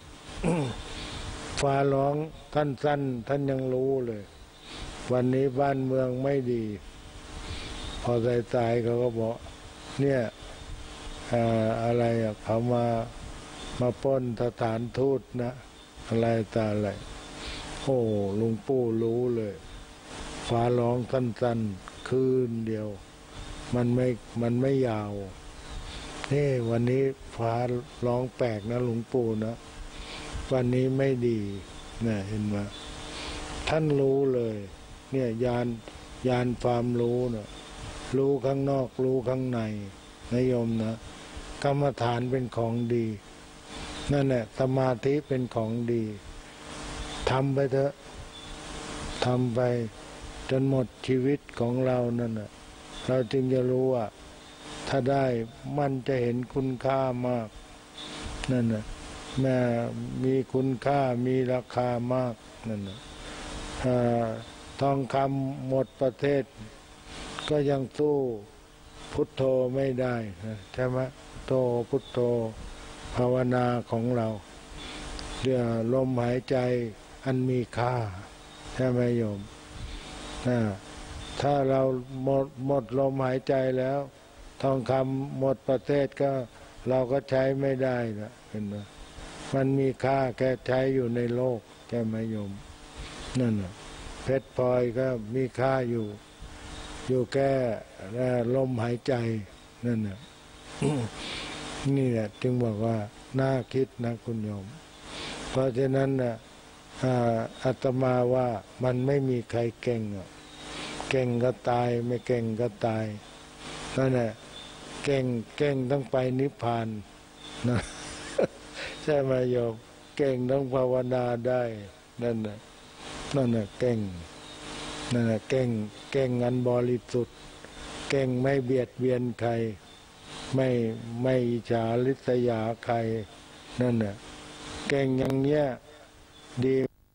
ฟ้าร้องท่านสั้นท่านยังรู้เลยวันนี้บ้านเมืองไม่ดีพอสายเขาก็บอกเนี่ยอะไรเขามาปล้นสถานทูตนะอะไรต่ออะไรโอ้หลวงปู่รู้เลยฟ้าร้องสั้นๆคืนเดียวมันไม่ยาวนี่วันนี้ฟ้าร้องแปลกนะหลวงปู่นะวันนี้ไม่ดีนะเห็นไหมท่านรู้เลยเนี่ยญาณความรู้นะรู้ข้างนอกรู้ข้างในนะโยมนะกรรมฐานเป็นของดีนั่นแหละสมาธิเป็นของดีทำไปเถอะทำไปจนหมดชีวิตของเรานั่นน่ะเราจึงจะรู้ว่าถ้าได้มันจะเห็นคุณค่ามากนั่นน่ะแม่มีคุณค่ามีราคามากนั่นน่ะทองคำหมดประเทศก็ยังสู้พุทโธไม่ได้ใช่ไหมพุทโธภาวนาของเราเดี๋ยวลมหายใจอันมีค่าใช่ไหมโยมถ้าเราหมดลมหายใจแล้วทองคำหมดประเทศก็เราก็ใช้ไม่ได้นะเห็นไหมมันมีค่าแค่ใช้อยู่ในโลกใช่ไหมโยมนั่นน่ะเพชรพลอยก็มีค่าอยู่แค่ลมหายใจนั่นน่ะ นี่แหละจึงบอกว่าน่าคิดนะคุณโยมเพราะฉะนั้นนะอาตมาว่ามันไม่มีใครเก่งก็ตายไม่เก่งก็ตายนั่นแหละเก่งต้องไปนิพพานนะ ใช่ไหมโยมเก่งต้องภาวนาได้นั่นน่ะเก่งนั่นน่ะเก่งอันบริสุทธิ์เก่งไม่เบียดเบียนใครไม่อิจฉาริษยาใครนั่นน่ะเก่งอย่างเนี้ยดี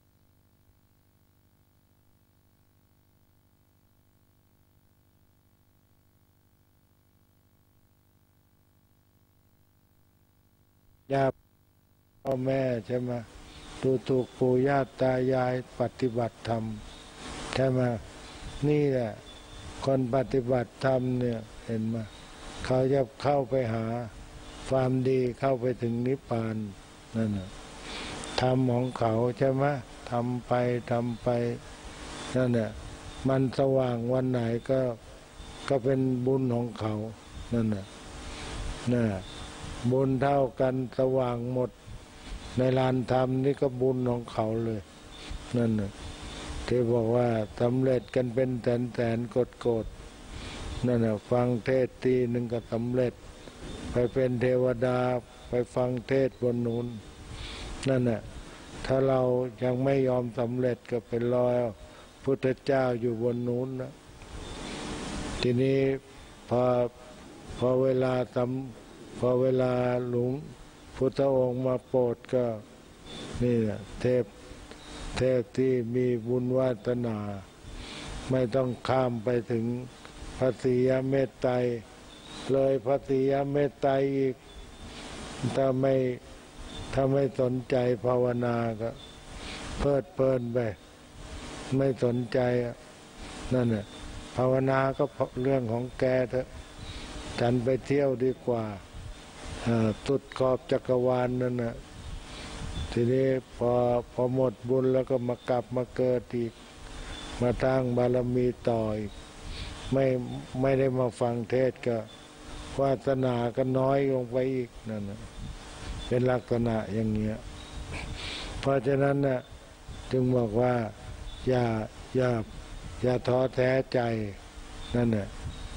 ย่าพ่อแม่ใช่ไหมดูถูกปู่ย่าตายายปฏิบัติธรรมใช่ไหมนี่แหละคนปฏิบัติธรรมเนี่ยเห็นไหมเขาจะเข้าไปหาความดีเข้าไปถึงนิพพานนั่นน่ะธรรมของเขาใช่ไหมทำไปนั่นน่ะมันสว่างวันไหนก็เป็นบุญของเขานั่นน่ะบุญเท่ากันสว่างหมดในลานธรรมนี่ก็บุญของเขาเลยนั่นน่ะที่บอกว่าสำเร็จกันเป็นแสนโกดนั่นน่ะฟังเทศทีหนึ่งก็สำเร็จไปเป็นเทวดาไปฟังเทศบนนู้นนั่นน่ะถ้าเรายังไม่ยอมสำเร็จก็เป็นรอยพุทธเจ้าอยู่บนนู้นนะทีนี้พอเวลาหลวงพุทธองค์มาโปรดก็นี่แหละเทพที่มีบุญวาสนาไม่ต้องข้ามไปถึงพระศรีอเมตไตรเลยพระศรีอเมตไตรอีกถ้าไม่สนใจภาวนาก็เพลิดเพลินไปไม่สนใจนั่นแหละภาวนาก็เรื่องของแกเถอะฉันไปเที่ยวดีกว่าสุดขอบจักรวาลนั่นน่ะทีนี้พอหมดบุญแล้วก็มากลับมาเกิดอีกมาตั้งบารมีต่ออีกไม่ได้มาฟังเทศก็วาสนาก็น้อยลงไปอีกนั่นน่ะเป็นลักษณะอย่างเงี้ยเพราะฉะนั้นน่ะจึงบอกว่าอย่าท้อแท้ใจนั่นน่ะ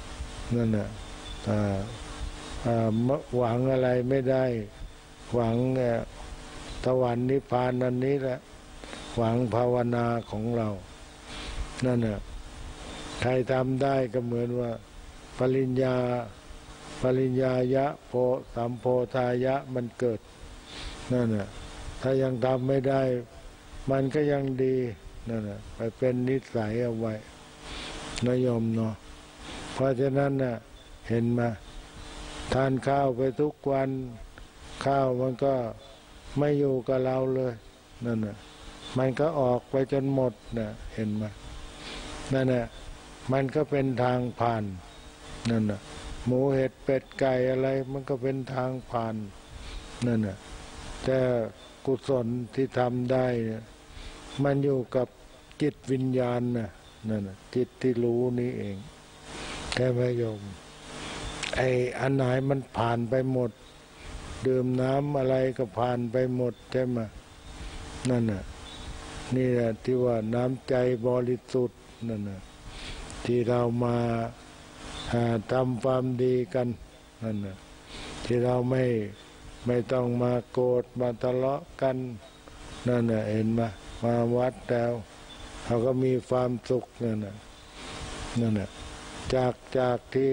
หวังอะไรไม่ได้หวังสวรรค์นิพพานนั่นนี้แหละหวังภาวนาของเรานั่นน่ะใครทำได้ก็เหมือนว่าปริญญายะโพสัมโพธายะมันเกิดนั่นน่ะถ้ายังทำไม่ได้มันก็ยังดีนั่นน่ะไปเป็นนิสัยเอาไว้นโยมเนาะเพราะฉะนั้นน่ะเห็นมาทานข้าวไปทุกวันข้าวมันก็ไม่อยู่กับเราเลยนั่นน่ะมันก็ออกไปจนหมดน่ะเห็นไหมนั่นน่ะมันก็เป็นทางผ่านนั่นน่ะหมูเห็ดเป็ดไก่อะไรมันก็เป็นทางผ่านนั่นน่ะแต่กุศลที่ทำได้เนี่ยมันอยู่กับจิตวิญญาณน่ะนั่นน่ะจิตที่รู้นี่เองแค่ไหมโยมอันไหนมันผ่านไปหมดดื่มน้ำอะไรก็ผ่านไปหมดใช่ไหมนั่นน่ะนี่แหละที่ว่าน้ำใจบริสุทธิ์นั่นน่ะที่เรามาทำความดีกันนั่นน่ะที่เราไม่ต้องมาโกรธมาทะเลาะกันนั่นน่ะเห็นไหมมาวัดแล้วเขาก็มีความสุขนั่นน่ะจากที่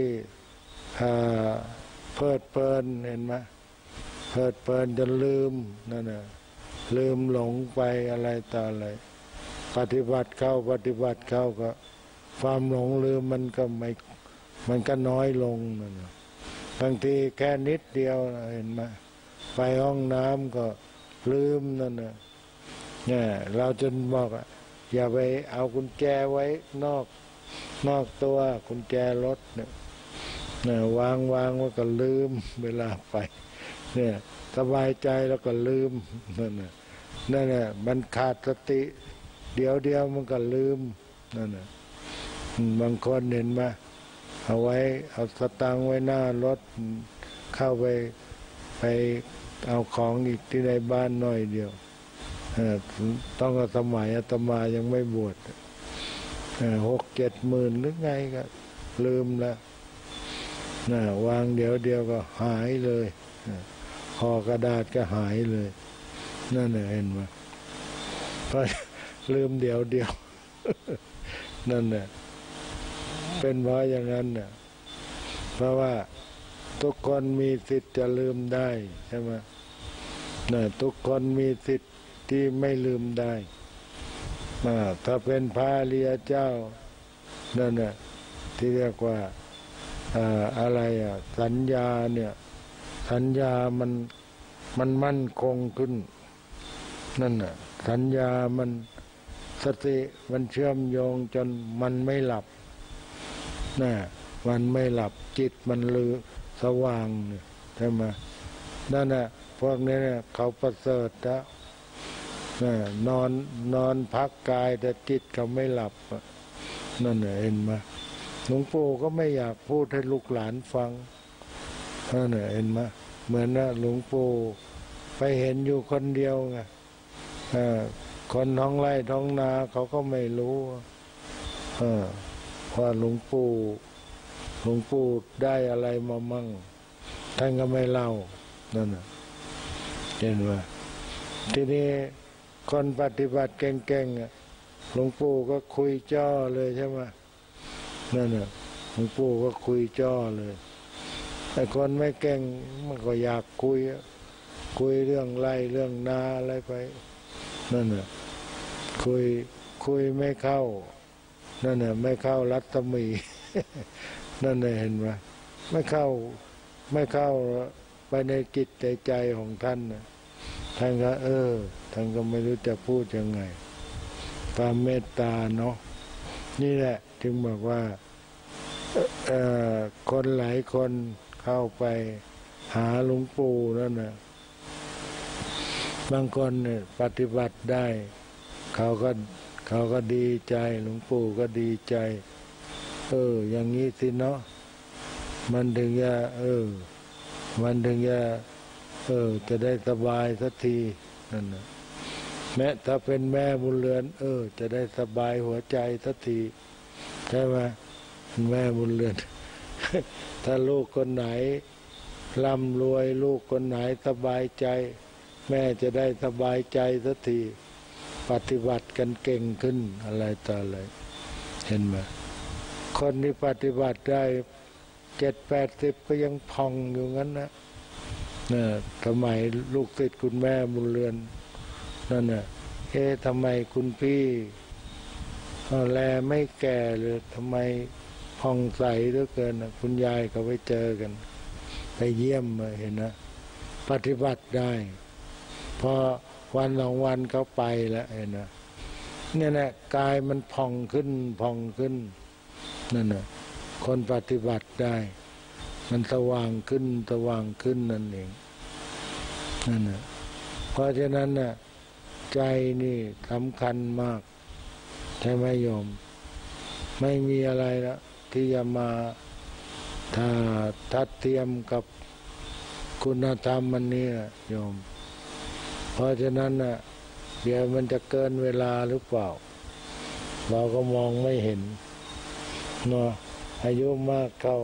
เพลิดเพลินเห็นไหมเพลิดเพลินจนลืมนั่นน่ะลืมหลงไปอะไรต่ออะไรปฏิบัติเข้าก็ความหลงลืมมันก็น้อยลงนั่นน่ะบางทีแค่นิดเดียวเห็นไหมไปห้องน้ำก็ลืมนั่นน่ะเนี่ยเราจนบอกอย่าไปเอากุญแจไว้นอกตัวกุญแจรถเนี่ยวางไว้ก็ลืมเวลาไปเนี่ยสบายใจแล้วก็ลืมนั่นน่ะมันขาดสติเดี๋ยวมันก็ลืมนั่นน่ะบางคนเห็นไหมเอาสตางค์ไว้หน้ารถเข้าไปเอาของอีกที่ในบ้านหน่อยเดียวต้องสมัยอาตมายังไม่บวช6-7 หมื่นหรือไงก็ลืมแล้ววางเดี๋ยวก็หายเลยห่อกระดาษก็หายเลยนั่นเห็นไหมเพราะลืมเดี๋ยวนั่นเป็นเพราะอย่างนั้นเพราะว่าทุกคนมีสิทธิ์จะลืมได้ใช่ไหมทุกคนมีสิทธิ์ที่ไม่ลืมได้ถ้าเป็นพระอริยเจ้านั่นที่เรียกว่าอะไรสัญญาเนี่ยสัญญามันมั่นคงขึ้นนั่นสัญญามันสติมันเชื่อมโยงจนมันไม่หลับมันไม่หลับจิตมันลือสว่างใช่ไหมนั่นพวกนี้เขาประเสริฐแล้วนอนพักกายแต่จิตเขาไม่หลับนั่นเห็นไหมหลวงปู่ก็ไม่อยากพูดให้ลูกหลานฟังนั่นเห็นไหมเหมือนนะหลวงปู่ไปเห็นอยู่คนเดียวไงคนท้องไร่ท้องนาเขาก็ไม่รู้ว่าหลวงปู่ได้อะไรมามั่งท่านก็ไม่เล่านั่นเห็นไหมทีนี้คนปฏิบัติเก่งๆหลวงปู่ก็คุยจ้อเลยใช่ไหมนั่นหลวงปู่ก็คุยจ้อเลยแต่คนไม่เก่งมันก็อยากคุยเรื่องไร่เรื่องนาอะไรไปนั่นคุยไม่เข้านั่นไม่เข้ารัศมี นั่นเห็นไหมไม่เข้าไปในจิตในใจของท่านท่านก็ท่านก็ไม่รู้จะพูดยังไงความเมตตาเนาะนี่แหละจึงบอกว่าคนหลายคนเข้าไปหาหลวงปู่นั่นนะบางคนเนี่ยปฏิบัติได้เขาก็ดีใจหลวงปู่ก็ดีใจอย่างนี้สิเนาะมันถึงจะได้สบายสักทีนั่นนะแม้ถ้าเป็นแม่บุญเรือนจะได้สบายหัวใจสักทีใช่ไหมแม่บุญเรือน ถ้าลูกคนไหนร่ำรวยลูกคนไหนสบายใจแม่จะได้สบายใจสักทีปฏิบัติกันเก่งขึ้นอะไรต่ออะไรเห็นไหมคนที่ปฏิบัติได้70-80ก็ยังพองอยู่งั้นนะสมัยลูกศิษย์คุณแม่บุญเรือนนั่นน่ะทำไมคุณพี่แลไม่แก่เลยทำไมพองใสเหลือเกินคุณยายเขาไปเจอกันไปเยี่ยมเห็นนะปฏิบัติได้พอวัน2 วันเขาไปแล้วเห็นนะเนี่ยแหละกายมันพองขึ้นนั่นน่ะคนปฏิบัติได้มันสว่างขึ้นนั่นเองนั่นน่ะเพราะฉะนั้นน่ะใจนี่สำคัญมากใช่ไหมโยมไม่มีอะไรละที่จะมาทัดเทียมกับคุณธรรมมันนี่โยมเพราะฉะนั้นน่ะเดี๋ยวมันจะเกินเวลาหรือเปล่าเราก็มองไม่เห็นเนาะอายุมากเข้า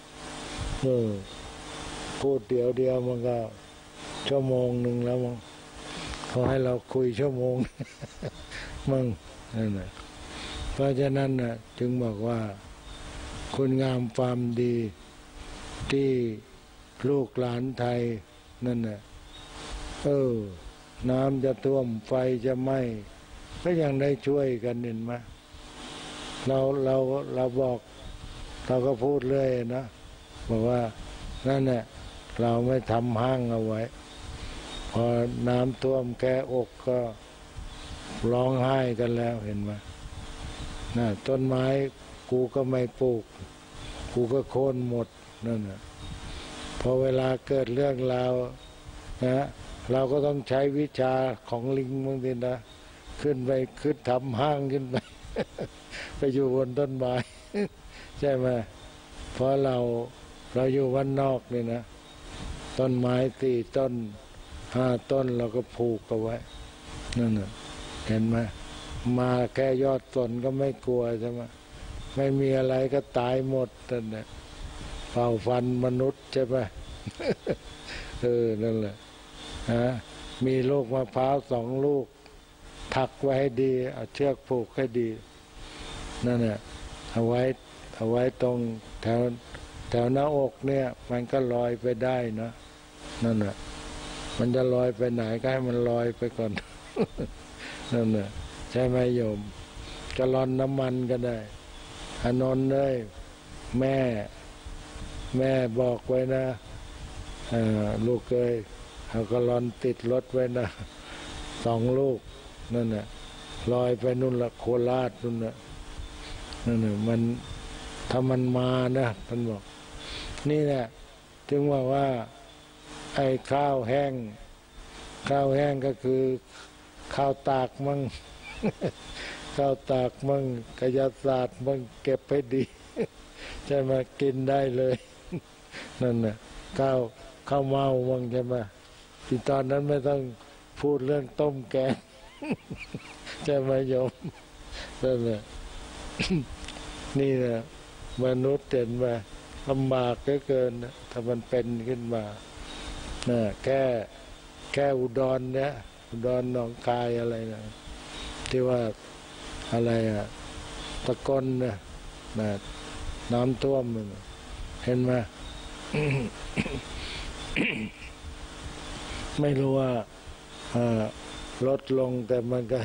พูดเดียวมันก็ชั่วโมงหนึ่งแล้วมั้งเขาให้เราคุยชั่วโมง มั่งนั่นแหละเพราะฉะนั้นน่ะจึงบอกว่าคุณงามความดีที่ลูกหลานไทยนั่นน่ะน้ำจะท่วมไฟจะไหม้ก็ยังได้ช่วยกันเห็นไหมเราบอกเราก็พูดเลยนะบอกว่านั่นแหละเราไม่ทำห้างเอาไว้พอน้ำท่วมแก้อกก็ร้องไห้กันแล้วเห็นไหมต้นไม้กูก็ไม่ปลูกกูก็โค่นหมดนั่นน่ะพอเวลาเกิดเรื่องราวนะเราก็ต้องใช้วิชาของลิงบางทีนะขึ้นทำห้างขึ้นไป ไปอยู่บนต้นไม้ ใช่ไหมเพราะเราอยู่วันนอกนี่นะต้นไม้4 ต้น5 ต้นเราก็ผูกเอาไว้นั่นน่ะเห็นไหมมาแค่ยอดต้นก็ไม่กลัวใช่ไหมไม่มีอะไรก็ตายหมดนั่นแหละเป่าฟันมนุษย์ใช่ไหม นั่นแหละมีลูกมะพร้าว2 ลูกถักไว้ให้ดีเอาเชือกผูกให้ดีนั่นแหละเอาไว้ตรงแถวหน้าอกเนี่ยมันก็ลอยไปได้นะนั่นแหละมันจะลอยไปไหนก็ให้มันลอยไปก่อน นั่นแหละใช่ไหมโยมจะร้อนน้ำมันก็ได้อนนท์เลยแม่บอกไว้นะลูกเคยเอากระลอนติดรถไว้นะ2 ลูกนั่นน่ะลอยไปนู่นละโคราชนู่นน่ะนั่นน่ะมันถ้ามันมานะท่านบอกนี่แหละถึงว่าไอ้ข้าวแห้งก็คือข้าวตากมั่ง ขข้าวตากมั่งกายศาสตร์มั่งเก็บให้ดีใช่ไหมกินได้เลยนั่นน่ะข้าวเมามั่งใช่ไหมที่ตอนนั้นไม่ต้องพูดเรื่องต้มแกงใช่ไหมโยมนั่นแหละนี่นะมนุษย์เห็นมาลำบากเหลือเกินนะถ้ามันเป็นขึ้นมานะแค่อุดรเนี่ยอุดรหนองคายอะไรนะที่ว่าอะไรอะตะกอนนะน้ำท่วมเห็นไหม ไม่รู้ว่าลดลงแต่มันก็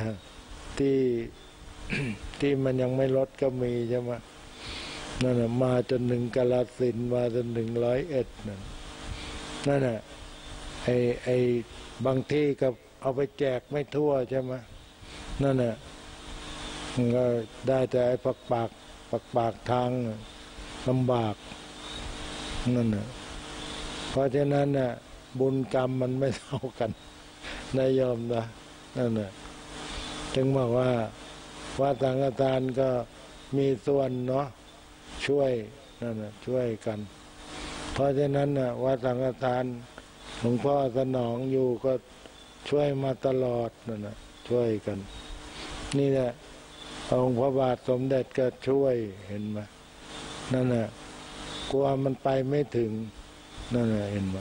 ที่มันยังไม่ลดก็มีใช่ไหมนั่นแหะมาจนถึงกาฬสินธุ์มาจนถึง101นั่นแหละไอ้บางที่ก็เอาไปแจกไม่ทั่วใช่ไหมนั่นแหละก็ได้แต่ไอ้ปักปากทางลำบากนั่นแหละเพราะฉะนั้นน่ะบุญกรรมมันไม่เท่ากันนายโยมนะนั่นแหละถึงบอกว่าวัดสังฆทานก็มีส่วนเนาะช่วยนั่นแหละช่วยกันเพราะฉะนั้นน่ะวัดสังฆทานหลวงพ่อสนองอยู่ก็ช่วยมาตลอดนั่นแหละช่วยกันนี่แหละองค์พระบาทสมเด็จก็ช่วยเห็นไหมนั่นแหละกลัวมันไปไม่ถึงนั่นแหละเห็นไหม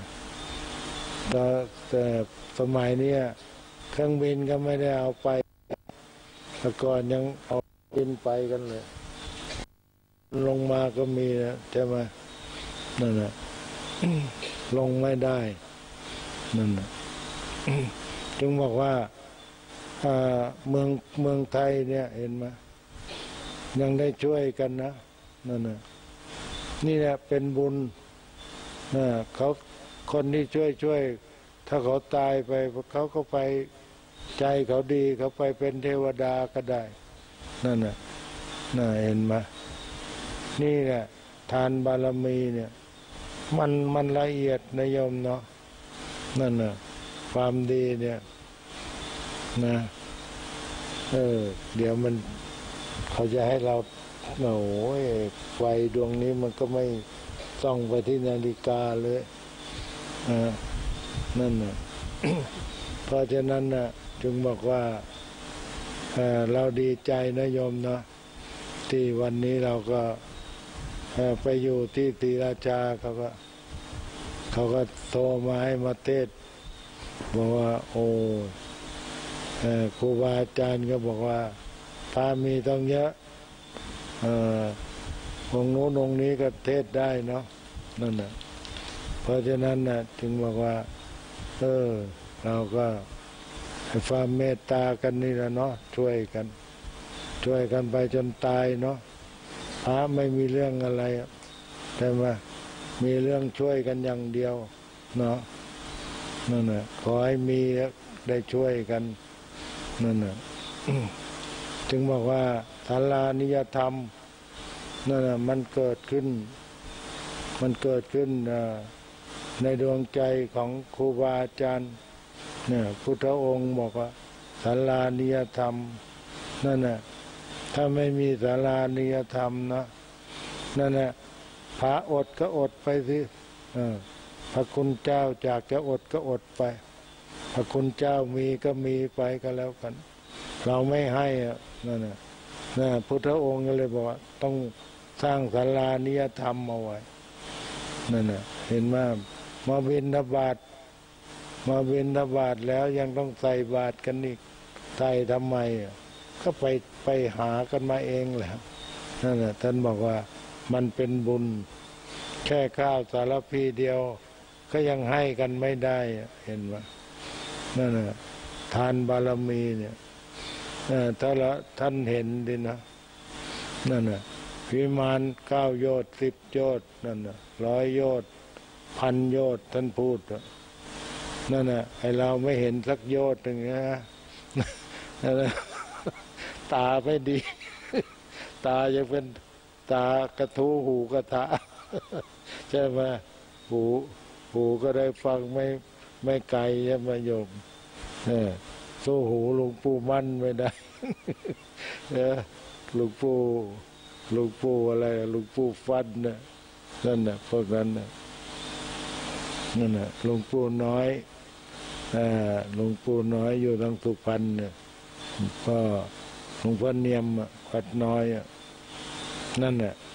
แต่สมัยนี้เครื่องบินก็ไม่ได้เอาไปแต่ก่อนยังเอาบินไปกันเลยลงมาก็มีนะใช่ไหมนั่นแหละลงไม่ได้นั่นแหละจึงบอกว่าเมืองไทยเนี่ยเห็นไหมยังได้ช่วยกันนะนั่นแหละนี่แหละเป็นบุญนะเขาคนที่ช่วยถ้าเขาตายไปเขาก็ไปใจเขาดีเขาไปเป็นเทวดาก็ได้นั่นน่ะเห็นไหมนี่แหละทานบารมีเนี่ยมันละเอียดนะโยมเนาะนั่นน่ะความดีเนี่ยนะเดี๋ยวมันเขาจะให้เราโอ้ยไฟดวงนี้มันก็ไม่ส่องไปที่นาฬิกาเลยนั่นน่ะ เพราะฉะนั้นน่ะจึงบอกว่าเราดีใจนะโยมเนาะที่วันนี้เราก็ไปอยู่ที่ศรีราชาเขาก็โทรมาให้มาเทศบอกว่าโอ้ครูบาอาจารย์ก็บอกว่าพามีต้องเยอะองค์โน้นองค์นี้ก็เทศได้เนาะนั่นน่ะเพราะฉะนั้นน่ะจึงบอกว่าเราก็ให้ความเมตตากันนี่แหละเนาะช่วยกันไปจนตายเนาะพระไม่มีเรื่องอะไรแต่ว่ามีเรื่องช่วยกันอย่างเดียวเนาะนั่นน่ะขอให้มีได้ช่วยกันนั่นน่ะ จึงบอกว่าศาลานิยธรรมนั่นน่ะมันเกิดขึ้นในดวงใจของครูบาอาจารย์เนี่ยพุทธองค์บอกว่าศาลานิยธรรมนั่นน่ะถ้าไม่มีศาลานิยธรรมนะนั่นน่ะพระอดก็อดไปสิพระคุณเจ้าจากจะอดก็อดไปพระคุณเจ้ามีก็มีไปก็แล้วกันเราไม่ให้นั่นน่ะพุทธองค์ก็เลยบอกว่าต้องสร้างศาลานิยธรรมเอาไว้นั่นน่ะเห็นไหมมาบิณฑบาตแล้วยังต้องใส่บาตรกันอีกใส่ทำไมก็ไปหากันมาเองแหละนั่นน่ะท่านบอกว่ามันเป็นบุญแค่ข้าวสารพีเดียวก็ยังให้กันไม่ได้เห็นไหมนั่นน่ะทานบารมีเนี่ยถ้าท่านเห็นดินะนั่นน่ะวิมาน9 โยชน์10 โยชน์นั่นน่ะ100 โยชน์1,000 โยชน์ท่านพูดนั่นน่ะไอเราไม่เห็นสักโยชน์หนึ่งนะนั่นน่ะตาไม่ดี ตายังเป็นตากระทู้หูกระทะ ใช่ไหมหูก็ได้ฟังไม่ไกลใช่ไหมโยมสู้หูหลวงปู่มั่นไม่ได้หลวงปู่หลวงปู่อะไรหลวงปู่ฟันน่ะนั่นน่ะพวกนั้นน่ะนั่นน่ะหลวงปู่น้อยหลวงปู่น้อยอยู่ทางสุพรรณเนี่ยก็หลวงพ่อเนียมวัดน้อยนั่นน่ะ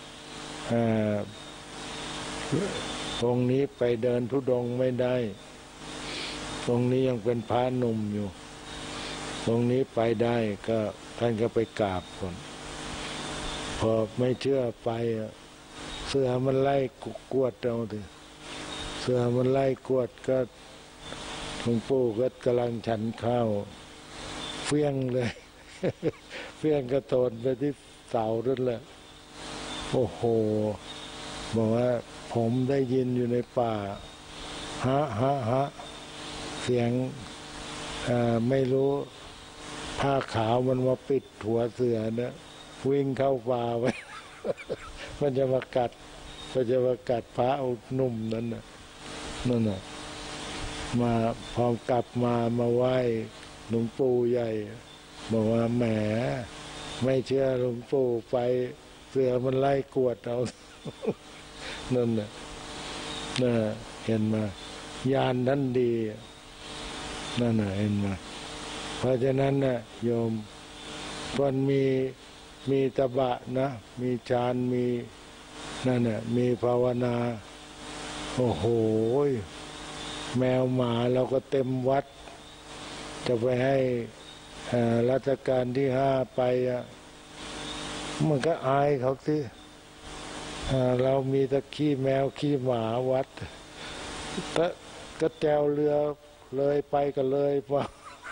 องค์นี้ไปเดินธุดงค์ไม่ได้องค์นี้ยังเป็นพระหนุ่มอยู่องค์นี้ไปได้ก็ท่านก็ไปกราบก่อนพอไม่เชื่อไปเสือมันไล่กวดเอาดิเสือมันไล่กวดก็หลวงปู่ก็กำลังฉันข้าวเฟี้ยงเลย เฟี้ยงกระโตนไปที่เสานั่นแหละโอ้โหบอกว่าผมได้ยินอยู่ในป่าฮะฮะฮะเสียงไม่รู้ผ้าขาวมันมาปิดหัวเสือนะวิ่งเข้าป่าไป มันจะมากัดพระเอาหนุ่มนั้นน่ะนั่นน่ะมาพอกลับมาไหว้หลวงปู่ใหญ่บอกว่าแหมไม่เชื่อหลวงปู่ไปเสือมันไล่กวดเอา นั่นน่ะเห็นมาญาณท่านดีนั่นน่ะเห็นมาเพราะฉะนั้นน่ะโยมคนมีตบะนะมีฌานมีนั่นน่ะมีภาวนาโอ้โหแมวหมาเราก็เต็มวัดจะไปให้รัชกาลที่5ไปมันก็อายเขาสิเรามีตะขี้แมวขี้หมาวัดก็แจวเรือเลยไปก็เลยว่า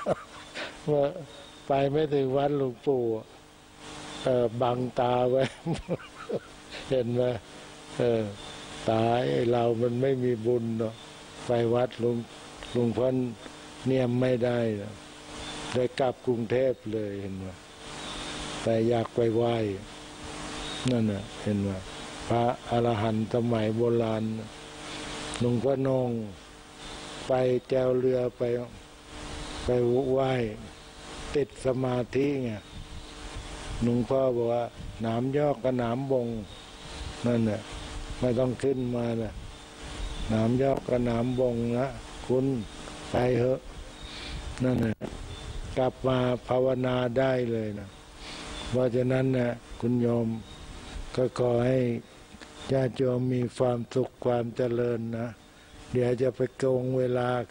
ไปไม่ถึงวัดหลวงปู่บังตาไว้ เห็นไหมตายเรามันไม่มีบุญเนาะไปวัดลุงพ่อเนียมไม่ได้ได้กลับกรุงเทพเลยเห็นไหมแต่อยากไปไหว้นั่นน่ะเห็นไหมพระอรหันต์สมัยโบราณหลวงพ่อนงไปแจวเรือไปไหว้ติดสมาธิไงหลวงพ่อบอกว่าหนามยอกกับหนามบงนั่นน่ะไม่ต้องขึ้นมานะหนามยอกกับหนามบงนะคุณไปเถอะนั่นน่ะกลับมาภาวนาได้เลยนะเพราะฉะนั้นนะคุณโยมก็ขอให้ญาติโยมมีความสุขความเจริญนะเดี๋ยวจะไปโกงเวลาเขา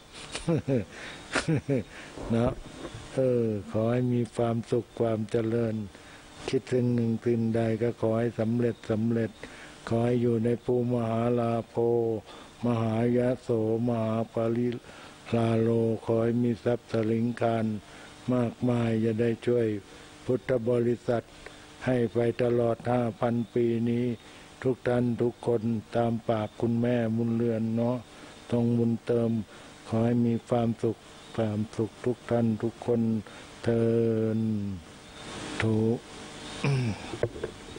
นะขอให้มีความสุขความเจริญคิดสิ่งหนึ่งสิ่งใดก็ขอให้สำเร็จขอให้อยู่ในภูมหาลาโภมหายะโสมหาปริลาโลขอให้มีทรัพย์สลิงคารมากมายจะได้ช่วยพุทธบริษัทให้ไปตลอด5,000 ปีนี้ทุกท่านทุกคนตามปากคุณแม่บุญเรือนเนาะต้องบุญเติมขอให้มีความสุขทุกท่านทุกคนเทินทุก